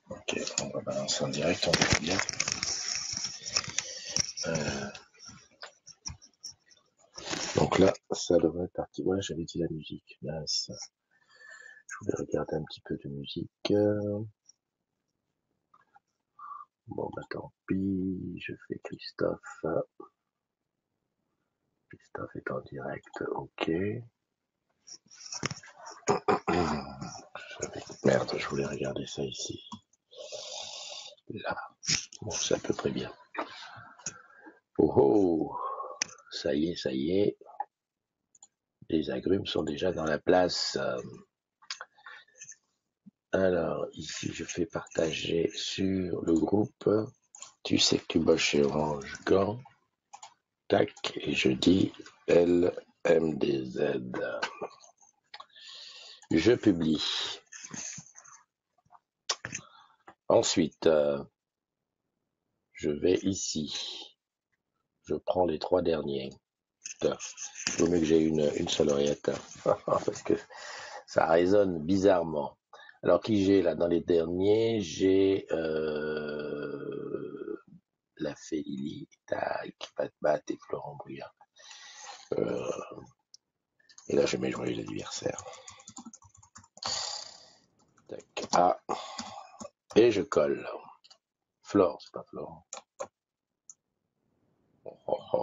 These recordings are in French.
Ok, on va balancer en direct, on verra bien. Donc là, ça devrait être parti. Ouais, j'avais dit la musique. Mince. Je voulais regarder un petit peu de musique. Bon, bah tant pis. Je fais Christophe. Christophe est en direct. Ok. Merde, je voulais regarder ça ici. Là. Bon, c'est à peu près bien. Oh oh. Ça y est, ça y est. Les agrumes sont déjà dans la place. Alors, ici, je fais partager sur le groupe. Tu sais que tu bosses chez Orange Gant. Tac, et je dis LMDZ. Je publie. Ensuite, je vais ici. Je prends les 3 derniers. Il vaut mieux que j'ai une seule oreillette. Parce que ça résonne bizarrement. Alors, qui j'ai là dans les derniers? J'ai la Félili, tac, Pat et Florent Brouillard. Et là, je mets joyeux anniversaire. Tac. Ah. Et je colle. Flore, c'est pas Florent. Oh, oh, oh.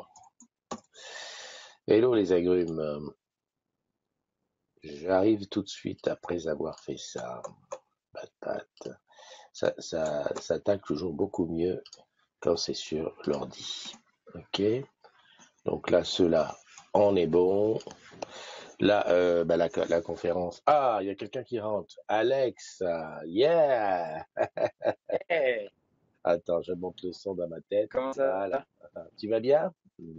Hello les agrumes. J'arrive tout de suite après avoir fait ça. Pat. Ça tacle toujours beaucoup mieux quand c'est sur l'ordi. Ok. Donc là, ceux-là, on est bon. Là, la conférence. Ah, il y a quelqu'un qui rentre. Alex, yeah. Hey, Attends, je monte le son dans ma tête. comment ça Voilà. va? Tu vas bien?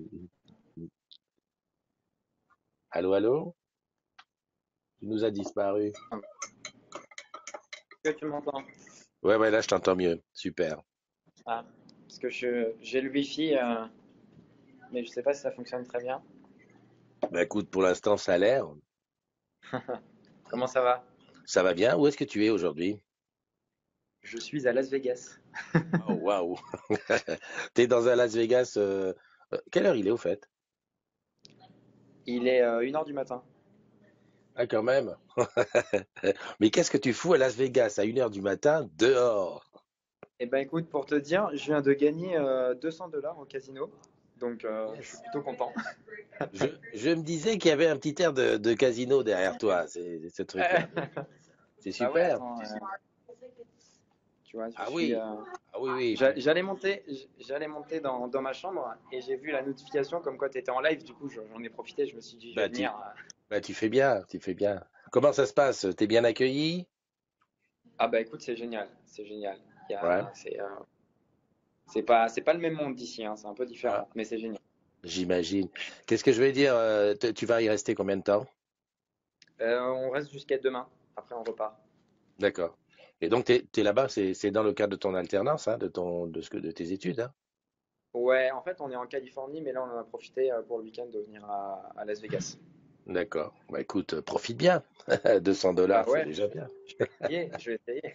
Allô, allô? Tu nous as disparu. Est-ce que tu m'entends? Ouais, là, je t'entends mieux. Super. Ah, parce que j'ai le Wi-Fi, mais je sais pas si ça fonctionne très bien. Bah écoute, pour l'instant, ça a l'air. Comment ça va? Ça va bien? Où est-ce que tu es aujourd'hui? Je suis à Las Vegas. Oh, waouh! T'es dans un Las Vegas. Quelle heure il est au fait? Il est 1h du matin. Ah, quand même. Mais qu'est-ce que tu fous à Las Vegas à 1 heure du matin dehors? Eh ben écoute, pour te dire, je viens de gagner 200 $ au casino, donc je suis Yes. plutôt content. Je me disais qu'il y avait un petit air de casino derrière toi, c'est ce truc-là. C'est Bah ouais, super. attends, tu vois, je Ah suis. oui, ah oui, oui. J'allais monter dans ma chambre et j'ai vu la notification comme quoi tu étais en live. Du coup, j'en ai profité. Je me suis dit, je vais Bah venir. tu fais bien, tu fais bien. Comment ça se passe? T'es bien accueilli? Ah bah écoute, c'est génial, c'est génial. Ouais. C'est pas le même monde d'ici, hein, c'est un peu Ah, différent, mais c'est génial. j'imagine. Qu'est-ce que je vais dire? Tu vas y rester combien de temps? On reste jusqu'à demain. Après, on repart. D'accord. Et donc t'es là-bas, c'est dans le cadre de ton alternance, hein, de tes études, hein? Ouais, en fait, on est en Californie, mais là, on en a profité pour le week-end de venir à Las Vegas. D'accord. Bah écoute, profite bien. 200 Bah dollars, c'est ouais, déjà bien. je vais essayer.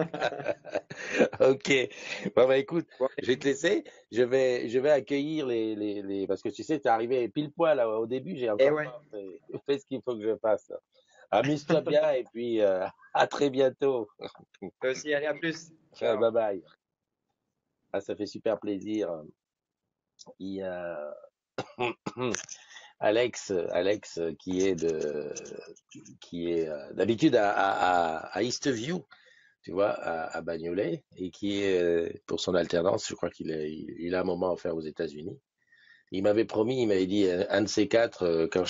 Ok. Bon, bah écoute, Bon, je vais te laisser. Je vais accueillir parce que tu sais, t'es arrivé pile poil là, au début, j'ai et encore ouais, pas fait ce qu'il faut que je fasse. Amuse-toi bien et puis à très bientôt. toi aussi, allez, à plus. Ciao. Bye bye. Ah, ça fait super plaisir. Il y a Alex qui est d'habitude à Eastview, tu vois, à Bagnolet, et qui est pour son alternance, je crois qu'il a un moment à faire aux États-Unis. Il m'avait dit un de ces quatre quand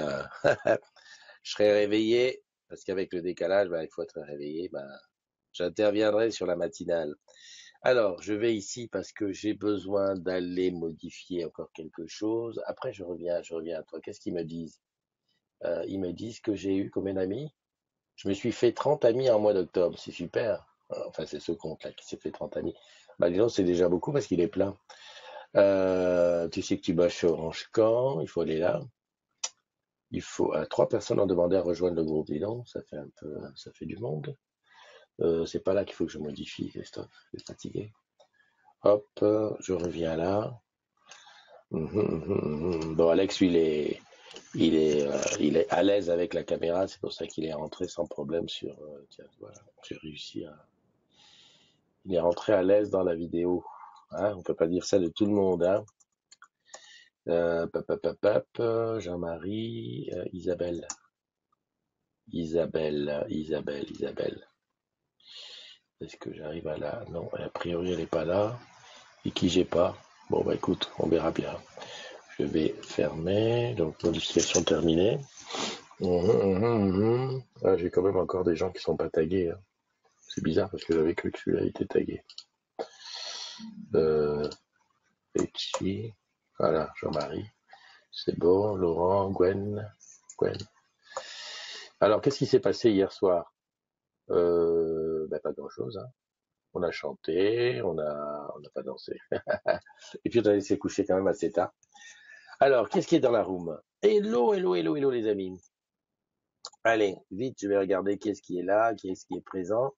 je serai réveillé, parce qu'avec le décalage, bah, il faut être réveillé, bah, j'interviendrai sur la matinale. Alors, je vais ici parce que j'ai besoin d'aller modifier encore quelque chose. Après, je reviens à toi. Qu'est-ce qu'ils me disent? Ils me disent que j'ai eu combien d'amis? Je me suis fait 30 amis en mois d'octobre. C'est super. Enfin, c'est ce compte-là qui s'est fait 30 amis. Bah, disons, c'est déjà beaucoup parce qu'il est plein. Tu sais que tu bosses chez Orange Camp. Il faut aller là. Trois personnes ont demandé à rejoindre le groupe. Dis donc, ça fait du monde. C'est pas là qu'il faut que je modifie, Christophe. Je suis fatigué. Hop, je reviens là. Bon, Alex, lui, il est à l'aise avec la caméra. C'est pour ça qu'il est rentré sans problème sur. Tiens, voilà, j'ai réussi à. Il est rentré à l'aise dans la vidéo. Hein, on peut pas dire ça de tout le monde. Hein. Jean-Marie, Isabelle. Isabelle. Est-ce que j'arrive à la... Non, a priori, elle n'est pas là. Et qui j'ai pas. Bon, bah écoute, on verra bien. Je vais fermer. Donc, modification terminée. Ah, j'ai quand même encore des gens qui sont pas tagués. Hein. C'est bizarre parce que j'avais cru que celui-là était tagué. Ici. Voilà, Jean-Marie. C'est bon. Laurent, Gwen. Alors, qu'est-ce qui s'est passé hier soir? Pas grand-chose. Hein. On a chanté, on n'a pas dansé. Et puis on a laissé coucher quand même assez tard. Alors, qu'est-ce qui est dans la room? Hello, les amis. Allez, vite, je vais regarder qui est-ce qui est là, qui est-ce qui est présent.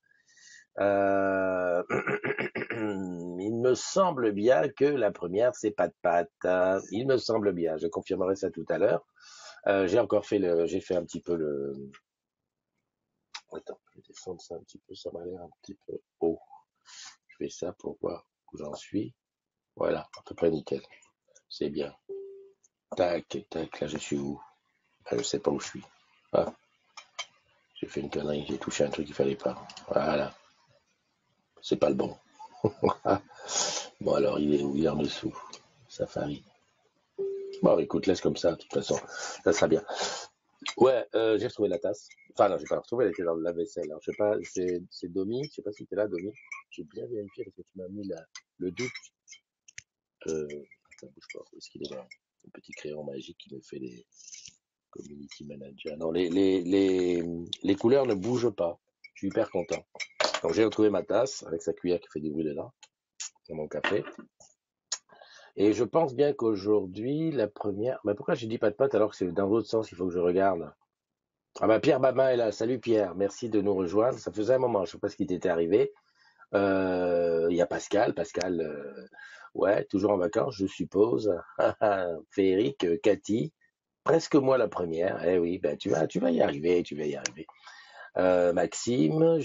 Il me semble bien que la première, c'est Pat Pat. Il me semble bien, je confirmerai ça tout à l'heure. J'ai fait un petit peu le... Attends, je vais descendre ça un petit peu, ça m'a l'air un petit peu haut. Je fais ça pour voir où j'en suis. Voilà, à peu près nickel. C'est bien. Tac, tac, là je suis où? Je sais pas où je suis. Ah, j'ai fait une connerie, j'ai touché un truc qu'il fallait pas. Voilà. C'est pas le bon. Bon alors, il est où? Il est en dessous. Safari. Bon, écoute, laisse comme ça, de toute façon. Ça sera bien. Ouais, j'ai retrouvé la tasse. Enfin, non, j'ai pas retrouvé, elle était dans le lave-vaisselle. Alors, je sais pas, c'est Domi. Je sais pas si t'es là, Domi. J'ai bien vérifié parce que tu m'as mis le doute. Ça bouge pas. Est-ce qu'il est là? Un petit crayon magique qui me fait les community manager. Non, les couleurs ne bougent pas. Je suis hyper content. Donc, j'ai retrouvé ma tasse avec sa cuillère qui fait du bruit dedans. Dans mon café. Et je pense bien qu'aujourd'hui, la première. Mais pourquoi j'ai dit pas de pâte alors que c'est dans l'autre sens qu'il faut que je regarde? Ah bah Pierre Babin est là. Salut Pierre, merci de nous rejoindre. Ça faisait un moment, je sais pas ce qui t'était arrivé. Il y a Pascal. Pascal, ouais, toujours en vacances, je suppose. Féric, Cathy, presque moi la première. Eh oui, ben tu vas y arriver, tu vas y arriver. Maxime,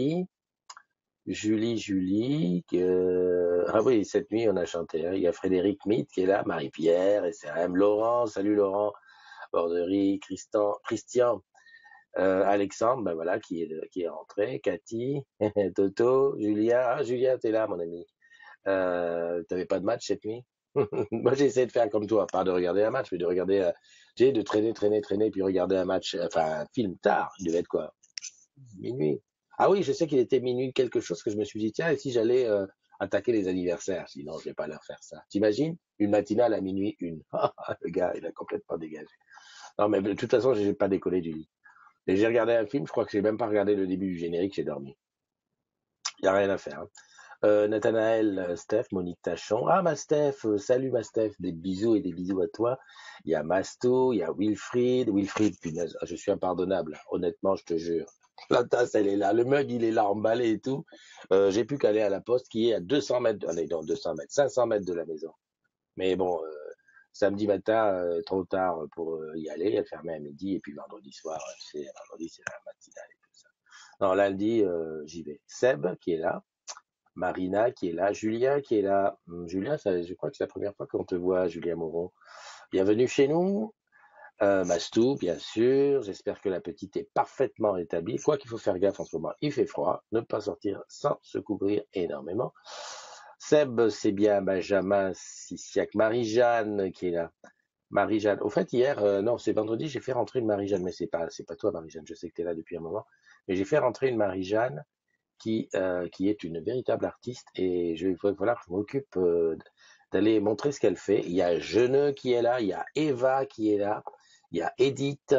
Julie. Ah oui, cette nuit on a chanté. Hein. Il y a Frédéric Mitt qui est là, Marie-Pierre, SRM, Laurent, salut Laurent, Borderie, Christian, Alexandre, ben voilà, qui est rentré, Cathy, Toto, Julia. Ah, Julia, t'es là, mon ami. T'avais pas de match cette nuit? Moi, j'ai essayé de faire comme toi, pas de regarder un match, mais de regarder, de traîner, puis regarder un match, enfin, un film tard. Il devait être quoi? Minuit. Ah oui, je sais qu'il était minuit quelque chose que je me suis dit, tiens, et si j'allais attaquer les anniversaires? Sinon, je vais pas leur faire ça. T'imagines? Une matinale à minuit, une. Le gars, il a complètement dégagé. Non, mais de toute façon, j'ai pas décollé du lit. Et j'ai regardé un film, je crois que j'ai même pas regardé le début du générique, j'ai dormi. Il n'y a rien à faire. Hein. Nathanaël, Steph, Monique Tachon. Ah, ma Steph, salut ma Steph, des bisous et des bisous à toi. Il y a Masto, il y a Wilfried. Wilfried, punaise, je suis impardonnable, honnêtement, je te jure. La tasse, elle est là, le mug, il est là, emballé et tout. J'ai plus qu'à aller à la poste qui est à 200 mètres, allez, non, 200 mètres, 500 mètres de la maison. Mais bon, samedi matin, trop tard pour y aller, elle fermait à midi, et puis vendredi soir, tu sais, vendredi, c'est la matinale et tout ça. Non, lundi, j'y vais. Seb, qui est là. Marina qui est là, Julien qui est là. Julien, je crois que c'est la première fois qu'on te voit, Julien Moreau. Bienvenue chez nous. Mastou, bien sûr. J'espère que la petite est parfaitement rétablie. Quoi qu'il faut faire gaffe en ce moment, il fait froid. Ne pas sortir sans se couvrir énormément. Seb, c'est bien. Benjamin, Sissiac, Marie-Jeanne qui est là. Marie-Jeanne. Au fait, hier, non, c'est vendredi, j'ai fait rentrer une Marie-Jeanne, mais c'est pas toi, Marie-Jeanne. Je sais que tu es là depuis un moment. Mais j'ai fait rentrer une Marie-Jeanne qui est une véritable artiste et il va falloir que je m'occupe d'aller montrer ce qu'elle fait. Il y a Jeuneux qui est là, il y a Eva qui est là, il y a Edith,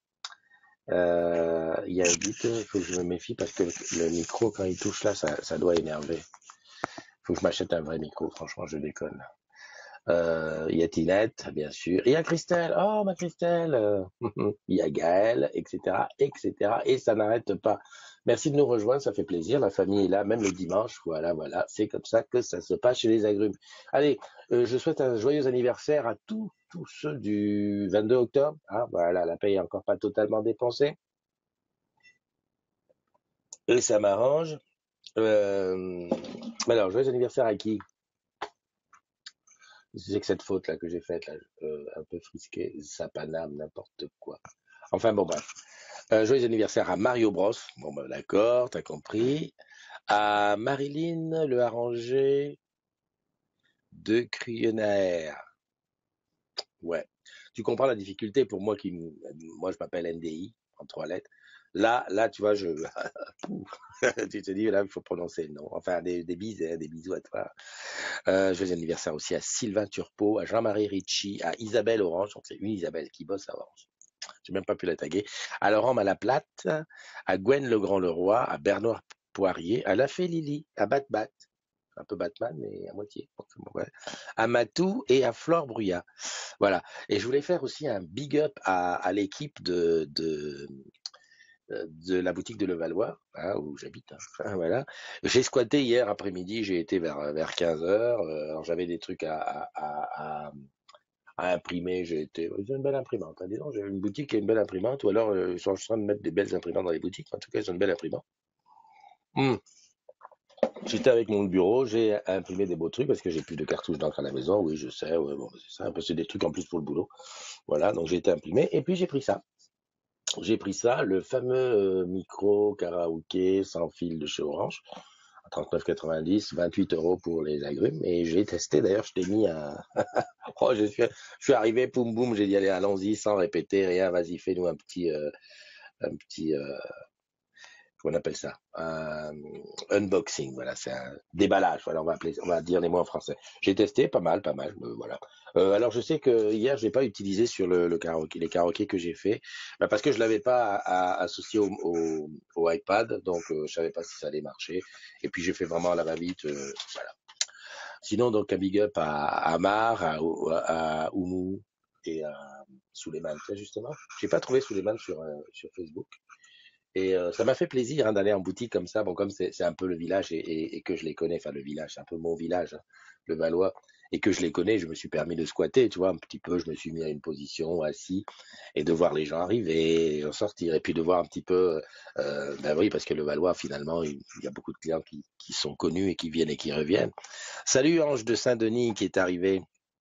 il y a Edith, il faut que je me méfie parce que le micro quand il touche là, ça doit énerver. Il faut que je m'achète un vrai micro, franchement, je déconne. Il y a Tinette, bien sûr. Il y a Christelle, oh ma Christelle. Il y a Gaëlle, etc., etc. Et ça n'arrête pas. Merci de nous rejoindre, ça fait plaisir. La famille est là, même le dimanche. Voilà, voilà. C'est comme ça que ça se passe chez les agrumes. Allez, je souhaite un joyeux anniversaire à tous ceux du 22 octobre. Ah, voilà, la paye est encore pas totalement dépensée. Et ça m'arrange. Euh, alors, joyeux anniversaire à qui? C'est que cette faute-là que j'ai faite, là, un peu frisquée, ça paname, n'importe quoi. Enfin, bon, bref. Joyeux anniversaire à Mario Bros. Bon, ben, d'accord, t'as compris. À Marilyn Le Arranger de Crionaire. Ouais. Tu comprends la difficulté pour moi moi je m'appelle NDI en 3 lettres. Là, tu vois, tu te dis, là, il faut prononcer le nom. Enfin, des bisous, hein, des bisous à toi. Joyeux anniversaire aussi à Sylvain Turpot, à Jean-Marie Ricci, à Isabelle Orange. Donc, c'est une Isabelle qui bosse à Orange. J'ai même pas pu la taguer. À Laurent Malaplate, à Gwen Legrand-Leroy, à Bernard Poirier, à La Fée Lily, à Bat, un peu Batman, mais à moitié. Ouais. À Matou et à Flore Bruyat. Voilà. Et je voulais faire aussi un big up à l'équipe de la boutique de Levallois, hein, où j'habite. Hein. Voilà. J'ai squatté hier après-midi, j'ai été vers 15 heures. Alors j'avais des trucs à imprimer. Ils ont une belle imprimante. Hein. Disons, j'ai une boutique qui a une belle imprimante, ou alors ils sont en train de mettre des belles imprimantes dans les boutiques. En tout cas, ils ont une belle imprimante. Hmm. J'étais avec mon bureau, j'ai imprimé des beaux trucs parce que j'ai plus de cartouches d'encre à la maison. Oui, je sais, ouais, bon, c'est ça. Un peu, c'est des trucs en plus pour le boulot. Voilà, donc j'ai été imprimé. Et puis j'ai pris ça. J'ai pris ça, le fameux micro karaoké sans fil de chez Orange, à 39,90, 28 euros pour les agrumes. Et j'ai testé, d'ailleurs, je t'ai mis un. Oh, je suis arrivé, poum boum, j'ai dit, allez, allons-y, sans répéter, rien, vas-y, fais-nous un petit, qu'on appelle ça, un unboxing, voilà, c'est un déballage, voilà, on va dire les mots en français. J'ai testé, pas mal, voilà. Alors je sais que hier j'ai pas utilisé sur le karaoké, les karaokés que j'ai fait, bah, parce que je l'avais pas associé au iPad, donc je savais pas si ça allait marcher. Et puis j'ai fait vraiment à la va-vite, voilà. Sinon donc un big up à Amar, à Oumou et à Souleymane, justement. J'ai pas trouvé Souleymane sur Facebook. Et ça m'a fait plaisir hein, d'aller en boutique comme ça. Bon, comme c'est un peu le village et que je les connais, enfin le village, c'est un peu mon village, hein, le Valois, et que je les connais, je me suis permis de squatter, tu vois, un petit peu, je me suis mis à une position assis et de voir les gens arriver, et en sortir, et puis de voir un petit peu, ben oui, parce que le Valois, finalement, il y a beaucoup de clients qui sont connus et qui viennent et qui reviennent. Salut Ange de Saint-Denis qui est arrivé.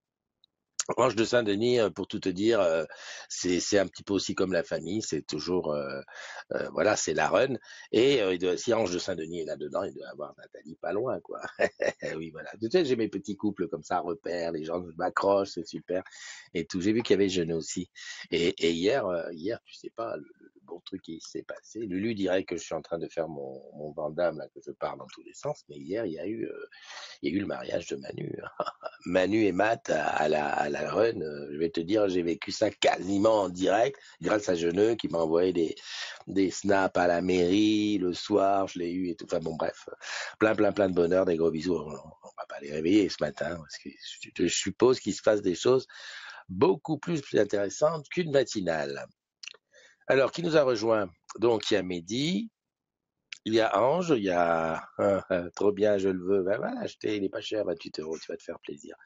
Ange de Saint-Denis, pour tout te dire, c'est un petit peu aussi comme la famille, c'est toujours, voilà, c'est la run. Et si Ange de Saint-Denis est là-dedans, il doit avoir Nathalie pas loin, quoi. Oui, voilà. Tu sais, j'ai mes petits couples comme ça, repères, les gens m'accrochent, c'est super. Et tout. J'ai vu qu'il y avait Jeune aussi. Et hier, tu sais pas, le bon truc qui s'est passé. Lulu dirait que je suis en train de faire mon Vandame, là, que je pars dans tous les sens. Mais hier, il y a eu le mariage de Manu. Manu et Matt à la run, je vais te dire, j'ai vécu ça quasiment en direct grâce à Jeuneux qui m'a envoyé des snaps à la mairie le soir, je l'ai eu et tout. Enfin bon, bref, plein de bonheur, des gros bisous. On va pas les réveiller ce matin parce que je suppose qu'il se passe des choses beaucoup plus intéressantes qu'une matinale. Alors, qui nous a rejoint? Donc, il y a Mehdi, il y a Ange, il y a trop bien, je le veux. Ben voilà, acheter, il est pas cher, 28 euros, tu vas te faire plaisir.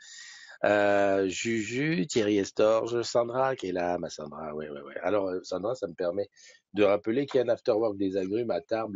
Juju, Thierry Estorge, Sandra qui est là, ma Sandra, ouais, ouais, ouais. Alors, Sandra, ça me permet de rappeler qu'il y a un afterwork des agrumes à Tarbes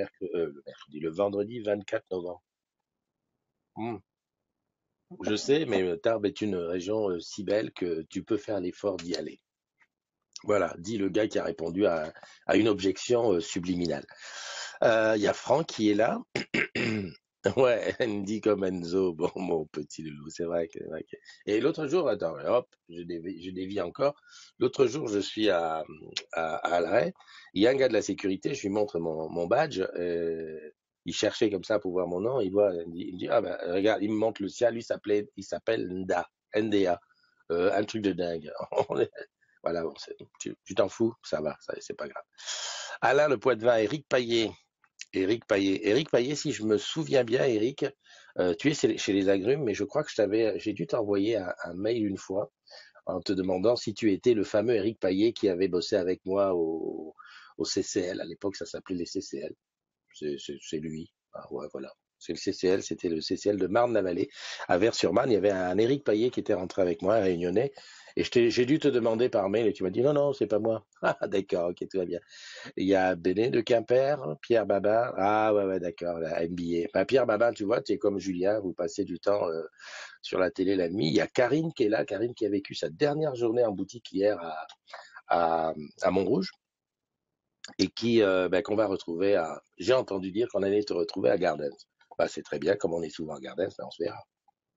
le vendredi 24 novembre. Hmm. Je sais, mais Tarbes est une région si belle que tu peux faire l'effort d'y aller. Voilà, dit le gars qui a répondu à une objection subliminale. Il y a Franck qui est là. Ouais, Andy comme Enzo, bon, mon petit loulou, c'est vrai que. Et l'autre jour, attends, hop, je dévie encore. L'autre jour, je suis à l'arrêt. Il y a un gars de la sécurité, je lui montre mon badge. Il cherchait comme ça pour voir mon nom. Il me dit, ah ben, regarde, il me montre le sien. Lui, il s'appelle Nda, NDA. Un truc de dingue. Voilà, bon, tu t'en fous, ça va, c'est pas grave. Alain Le Poitevin, Éric Payet, si je me souviens bien, Éric, tu es chez les agrumes, mais je crois que j'ai dû t'envoyer un mail une fois en te demandant si tu étais le fameux Éric Payet qui avait bossé avec moi au CCL. À l'époque, ça s'appelait les CCL. C'est lui. Ah, ouais, voilà. C'est le CCL, c'était le CCL de Marne-la-Vallée. À Vers-sur-Marne, il y avait un Éric Paillet qui était rentré avec moi, un réunionnais. Et j'ai dû te demander par mail et tu m'as dit non, non, c'est pas moi. Ah, d'accord, ok, tout va bien. Il y a Béné de Quimper, Pierre Babin. Ah, ouais, ouais, d'accord, la NBA. Bah, Pierre Babin, tu vois, tu es comme Julien, vous passez du temps sur la télé la nuit. Il y a Karine qui est là, Karine qui a vécu sa dernière journée en boutique hier à, à Montrouge et qui qu'on va retrouver à. J'ai entendu dire qu'on allait te retrouver à Gardens. Bah, c'est très bien, comme on est souvent à Gardens, ben, on se verra.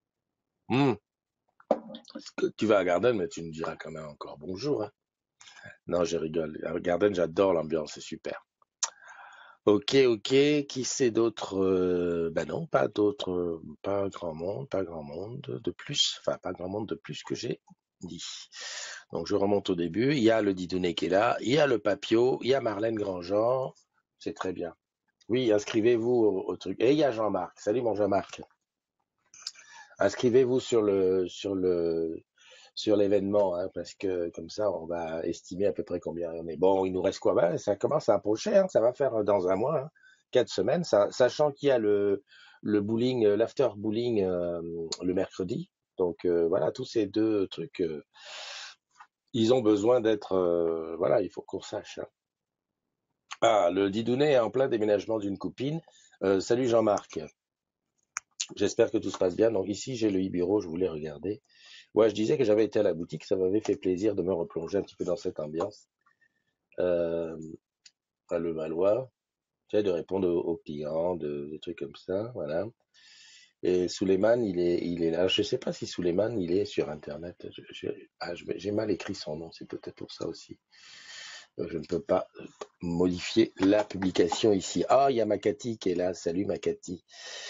Tu vas à Gardens, mais tu me diras quand même encore bonjour. Hein. Non, je rigole. À Gardens, j'adore l'ambiance, c'est super. Ok, ok. Qui c'est d'autre Ben non, pas d'autres. Pas grand monde, pas grand monde de plus. Enfin, pas grand monde de plus que j'ai dit. Donc, je remonte au début. Il y a le Didounet qui est là. Il y a le Papio. Il y a Marlène Grandjean. C'est très bien. Oui, inscrivez-vous au truc. Et il y a Jean-Marc. Salut mon Jean-Marc. Inscrivez-vous sur l'événement, hein, parce que comme ça, on va estimer à peu près combien on est. Bon, il nous reste quoi? Ben, ça commence à approcher, hein, ça va faire dans un mois, hein, 4 semaines, sachant qu'il y a le bowling, l'after bowling le mercredi. Donc voilà, tous ces deux trucs, ils ont besoin d'être, voilà, il faut qu'on sache. Hein. Ah, le Didounet est en plein déménagement d'une copine. Salut Jean-Marc. J'espère que tout se passe bien. Donc ici, j'ai le e-bureau, je voulais regarder. Ouais, je disais que j'avais été à la boutique, ça m'avait fait plaisir de me replonger un petit peu dans cette ambiance. Euh, à le Valois, tu sais, de répondre aux clients, des trucs comme ça, voilà. Et Souleymane, il est là. Je sais pas si Souleymane, il est sur Internet. J'ai mal écrit son nom, c'est peut-être pour ça aussi. Je ne peux pas modifier la publication ici. Ah, il y a Makati qui est là. Salut Makati.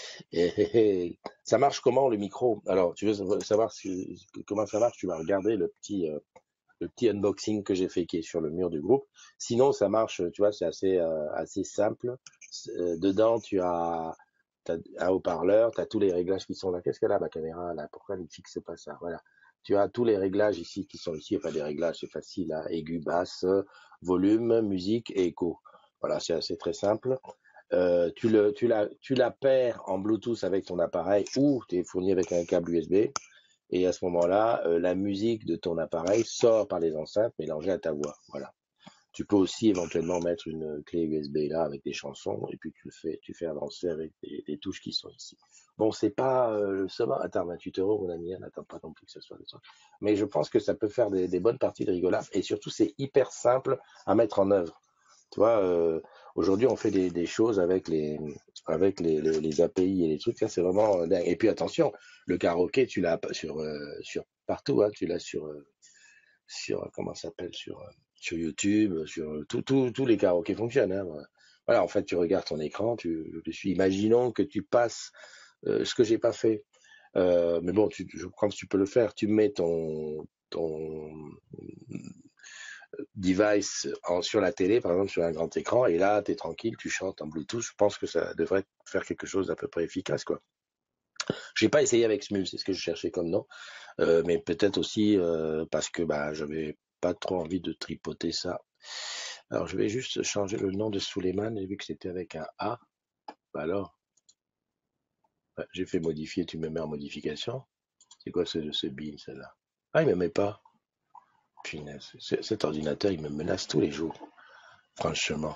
Ça marche comment le micro? Alors, tu veux savoir comment ça marche? Tu vas regarder le petit unboxing que j'ai fait qui est sur le mur du groupe. Sinon, ça marche, tu vois, c'est assez simple. Dedans, tu as un haut-parleur, tu as tous les réglages qui sont là. Qu'est-ce qu'elle a, ma caméra, là? Pourquoi elle ne fixe pas ça? Voilà. Tu as tous les réglages ici qui sont ici. Enfin, des réglages, c'est facile, hein. Aigu, basse, volume, musique et écho. Voilà, c'est très simple. Tu la paires en Bluetooth avec ton appareil ou tu es fourni avec un câble USB. Et à ce moment-là, la musique de ton appareil sort par les enceintes mélangée à ta voix. Voilà. Tu peux aussi éventuellement mettre une clé USB là avec des chansons et puis tu fais avancer avec des touches qui sont ici. Bon, c'est pas le sommet. Attends, 28 € mon ami, n'attends pas non plus que ce soit le soir. Mais je pense que ça peut faire des bonnes parties de rigolade et surtout c'est hyper simple à mettre en œuvre. Tu vois, aujourd'hui, on fait des choses avec les API et les trucs. Ça, c'est vraiment dingue. Et puis, attention, le karaoké, tu l'as sur partout. Hein, tu l'as sur comment ça s'appelle, sur YouTube, sur tous les karaokés fonctionnent. Hein, voilà, en fait, tu regardes ton écran, je suis. Imaginons que tu passes ce que j'ai pas fait. Mais bon, je crois que tu peux le faire. Tu mets ton device sur la télé, par exemple sur un grand écran, et là, tu es tranquille, tu chantes en Bluetooth. Je pense que ça devrait faire quelque chose d'à peu près efficace, quoi. J'ai pas essayé avec Smule, c'est ce que je cherchais comme nom, mais peut-être aussi parce que bah, j'avais pas trop envie de tripoter ça. Alors, je vais juste changer le nom de Suleiman, et vu que c'était avec un A, bah alors, ouais, j'ai fait modifier, tu me mets en modification. C'est quoi ce bin, celle-là? Ah, il me met pas. Punaise, cet ordinateur, il me menace tous les jours, franchement.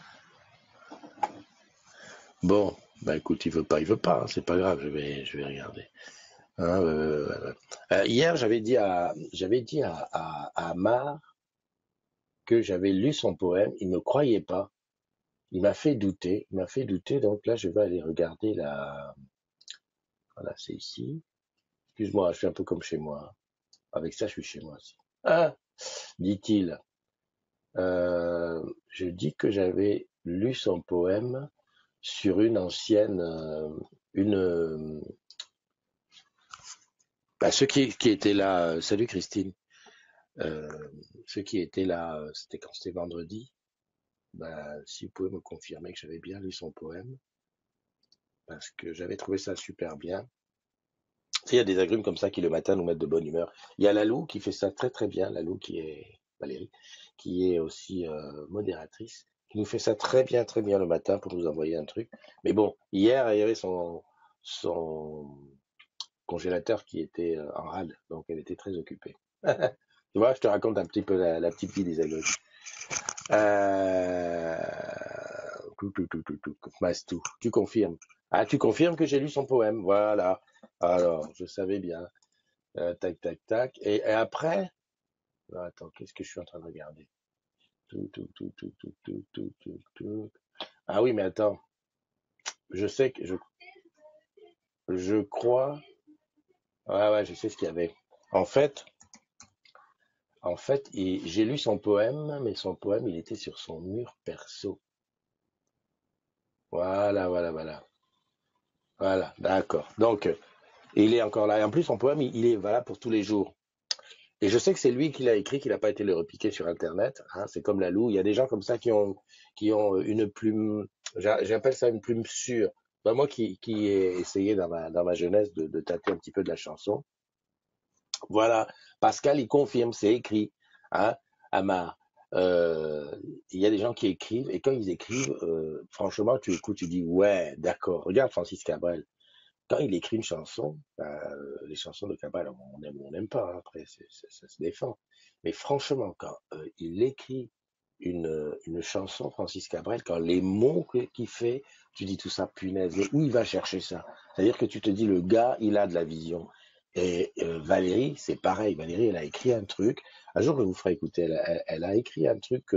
Bon, bah écoute, il veut pas, hein, c'est pas grave, je vais regarder. Hein, hier, j'avais dit à Amar que j'avais lu son poème, il me croyait pas, il m'a fait douter, donc là, je vais aller regarder voilà, c'est ici. Excuse-moi, je suis un peu comme chez moi. Avec ça, je suis chez moi aussi. Ah, dit-il, je dis que j'avais lu son poème sur une ancienne, une, bah, ceux qui étaient là, salut Christine, euh, ceux qui étaient là, c'était quand c'était vendredi, bah, si vous pouvez me confirmer que j'avais bien lu son poème, parce que j'avais trouvé ça super bien. Il y a des agrumes comme ça qui le matin nous mettent de bonne humeur. Il y a Lalou qui fait ça très très bien, Lalou qui est Valérie, qui est aussi modératrice, Il nous fait ça très bien le matin pour nous envoyer un truc. Mais bon, hier, il y avait son congélateur qui était en rade, donc elle était très occupée. Tu vois, je te raconte un petit peu la petite vie des abeilles. Euh... Mastou, tu confirmes. Ah, tu confirmes que j'ai lu son poème. Voilà. Alors, je savais bien. Tac, tac, tac. Et après, attends, qu'est-ce que je suis en train de regarder? Tout. Ah oui, mais attends. Je sais que je crois. Ouais, ouais, je sais ce qu'il y avait. En fait, j'ai lu son poème, mais son poème, il était sur son mur perso. Voilà. Voilà, d'accord. Donc, il est encore là. Et en plus, son poème, il est valable pour tous les jours. Et je sais que c'est lui qui l'a écrit, qu'il n'a pas été le repiquer sur Internet. Hein, c'est comme la Loue. Il y a des gens comme ça qui ont une plume, j'appelle ça une plume sûre. Ben, moi qui ai essayé dans ma jeunesse de tâter un petit peu de la chanson. Voilà, Pascal, il confirme, c'est écrit. Hein, Amar. Il y a des gens qui écrivent, et quand ils écrivent, franchement, tu écoutes, tu dis, ouais, d'accord. Regarde Francis Cabrel. Quand il écrit une chanson, les chansons de Cabrel, on aime ou on n'aime pas, hein, après, ça se défend. Mais franchement, quand il écrit une chanson, Francis Cabrel, quand les mots qu'il fait, tu dis tout ça, punaise, mais où il va chercher ça? C'est-à-dire que tu te dis, le gars, il a de la vision. Et Valérie, c'est pareil. Valérie, elle a écrit un truc. Un jour, je vous ferai écouter. Elle a écrit un truc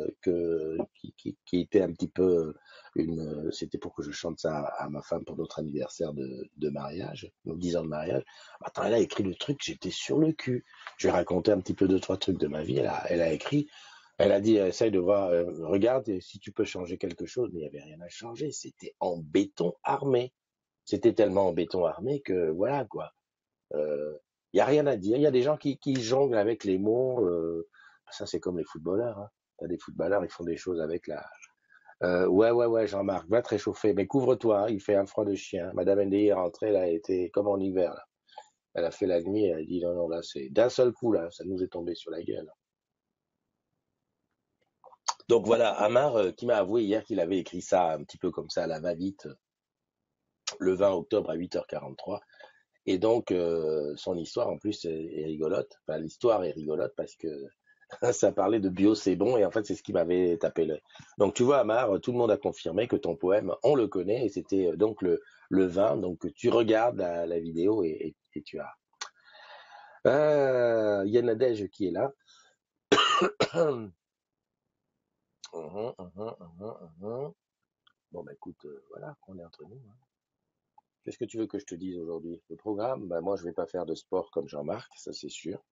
qui était un petit peu c'était pour que je chante ça à ma femme pour notre anniversaire de mariage, donc 10 ans de mariage. Attends, elle a écrit le truc, j'étais sur le cul. Je vais raconter un petit peu deux, trois trucs de ma vie. Elle a écrit, elle a dit, essaye de voir, regarde si tu peux changer quelque chose, mais il n'y avait rien à changer. C'était en béton armé. C'était tellement en béton armé que voilà quoi. Il n'y a rien à dire. Il y a des gens qui jonglent avec les mots. Ça, c'est comme les footballeurs. Hein. T'as des footballeurs, ils font des choses avec ouais, Jean-Marc, va te réchauffer, mais couvre-toi, hein, il fait un froid de chien. Madame NDI est rentrée, elle a été comme en hiver, là. Elle a fait la nuit, elle a dit non, non, là, c'est d'un seul coup, là, ça nous est tombé sur la gueule. Donc voilà, Amar, qui m'a avoué hier qu'il avait écrit ça un petit peu comme ça à la va-vite, le 20 octobre à 8h43. Et donc, son histoire, en plus, est rigolote. Enfin, l'histoire est rigolote parce que ça parlait de bio, c'est bon, et en fait, c'est ce qui m'avait tapé l'œil. Donc, tu vois, Amar, tout le monde a confirmé que ton poème, on le connaît, et c'était donc le 20. Donc, tu regardes la vidéo et tu as. Il y a Nadège qui est là. Bon, bah écoute, voilà, on est entre nous. Hein. Qu'est-ce que tu veux que je te dise aujourd'hui? Le programme, bah, moi, je vais pas faire de sport comme Jean-Marc, ça c'est sûr.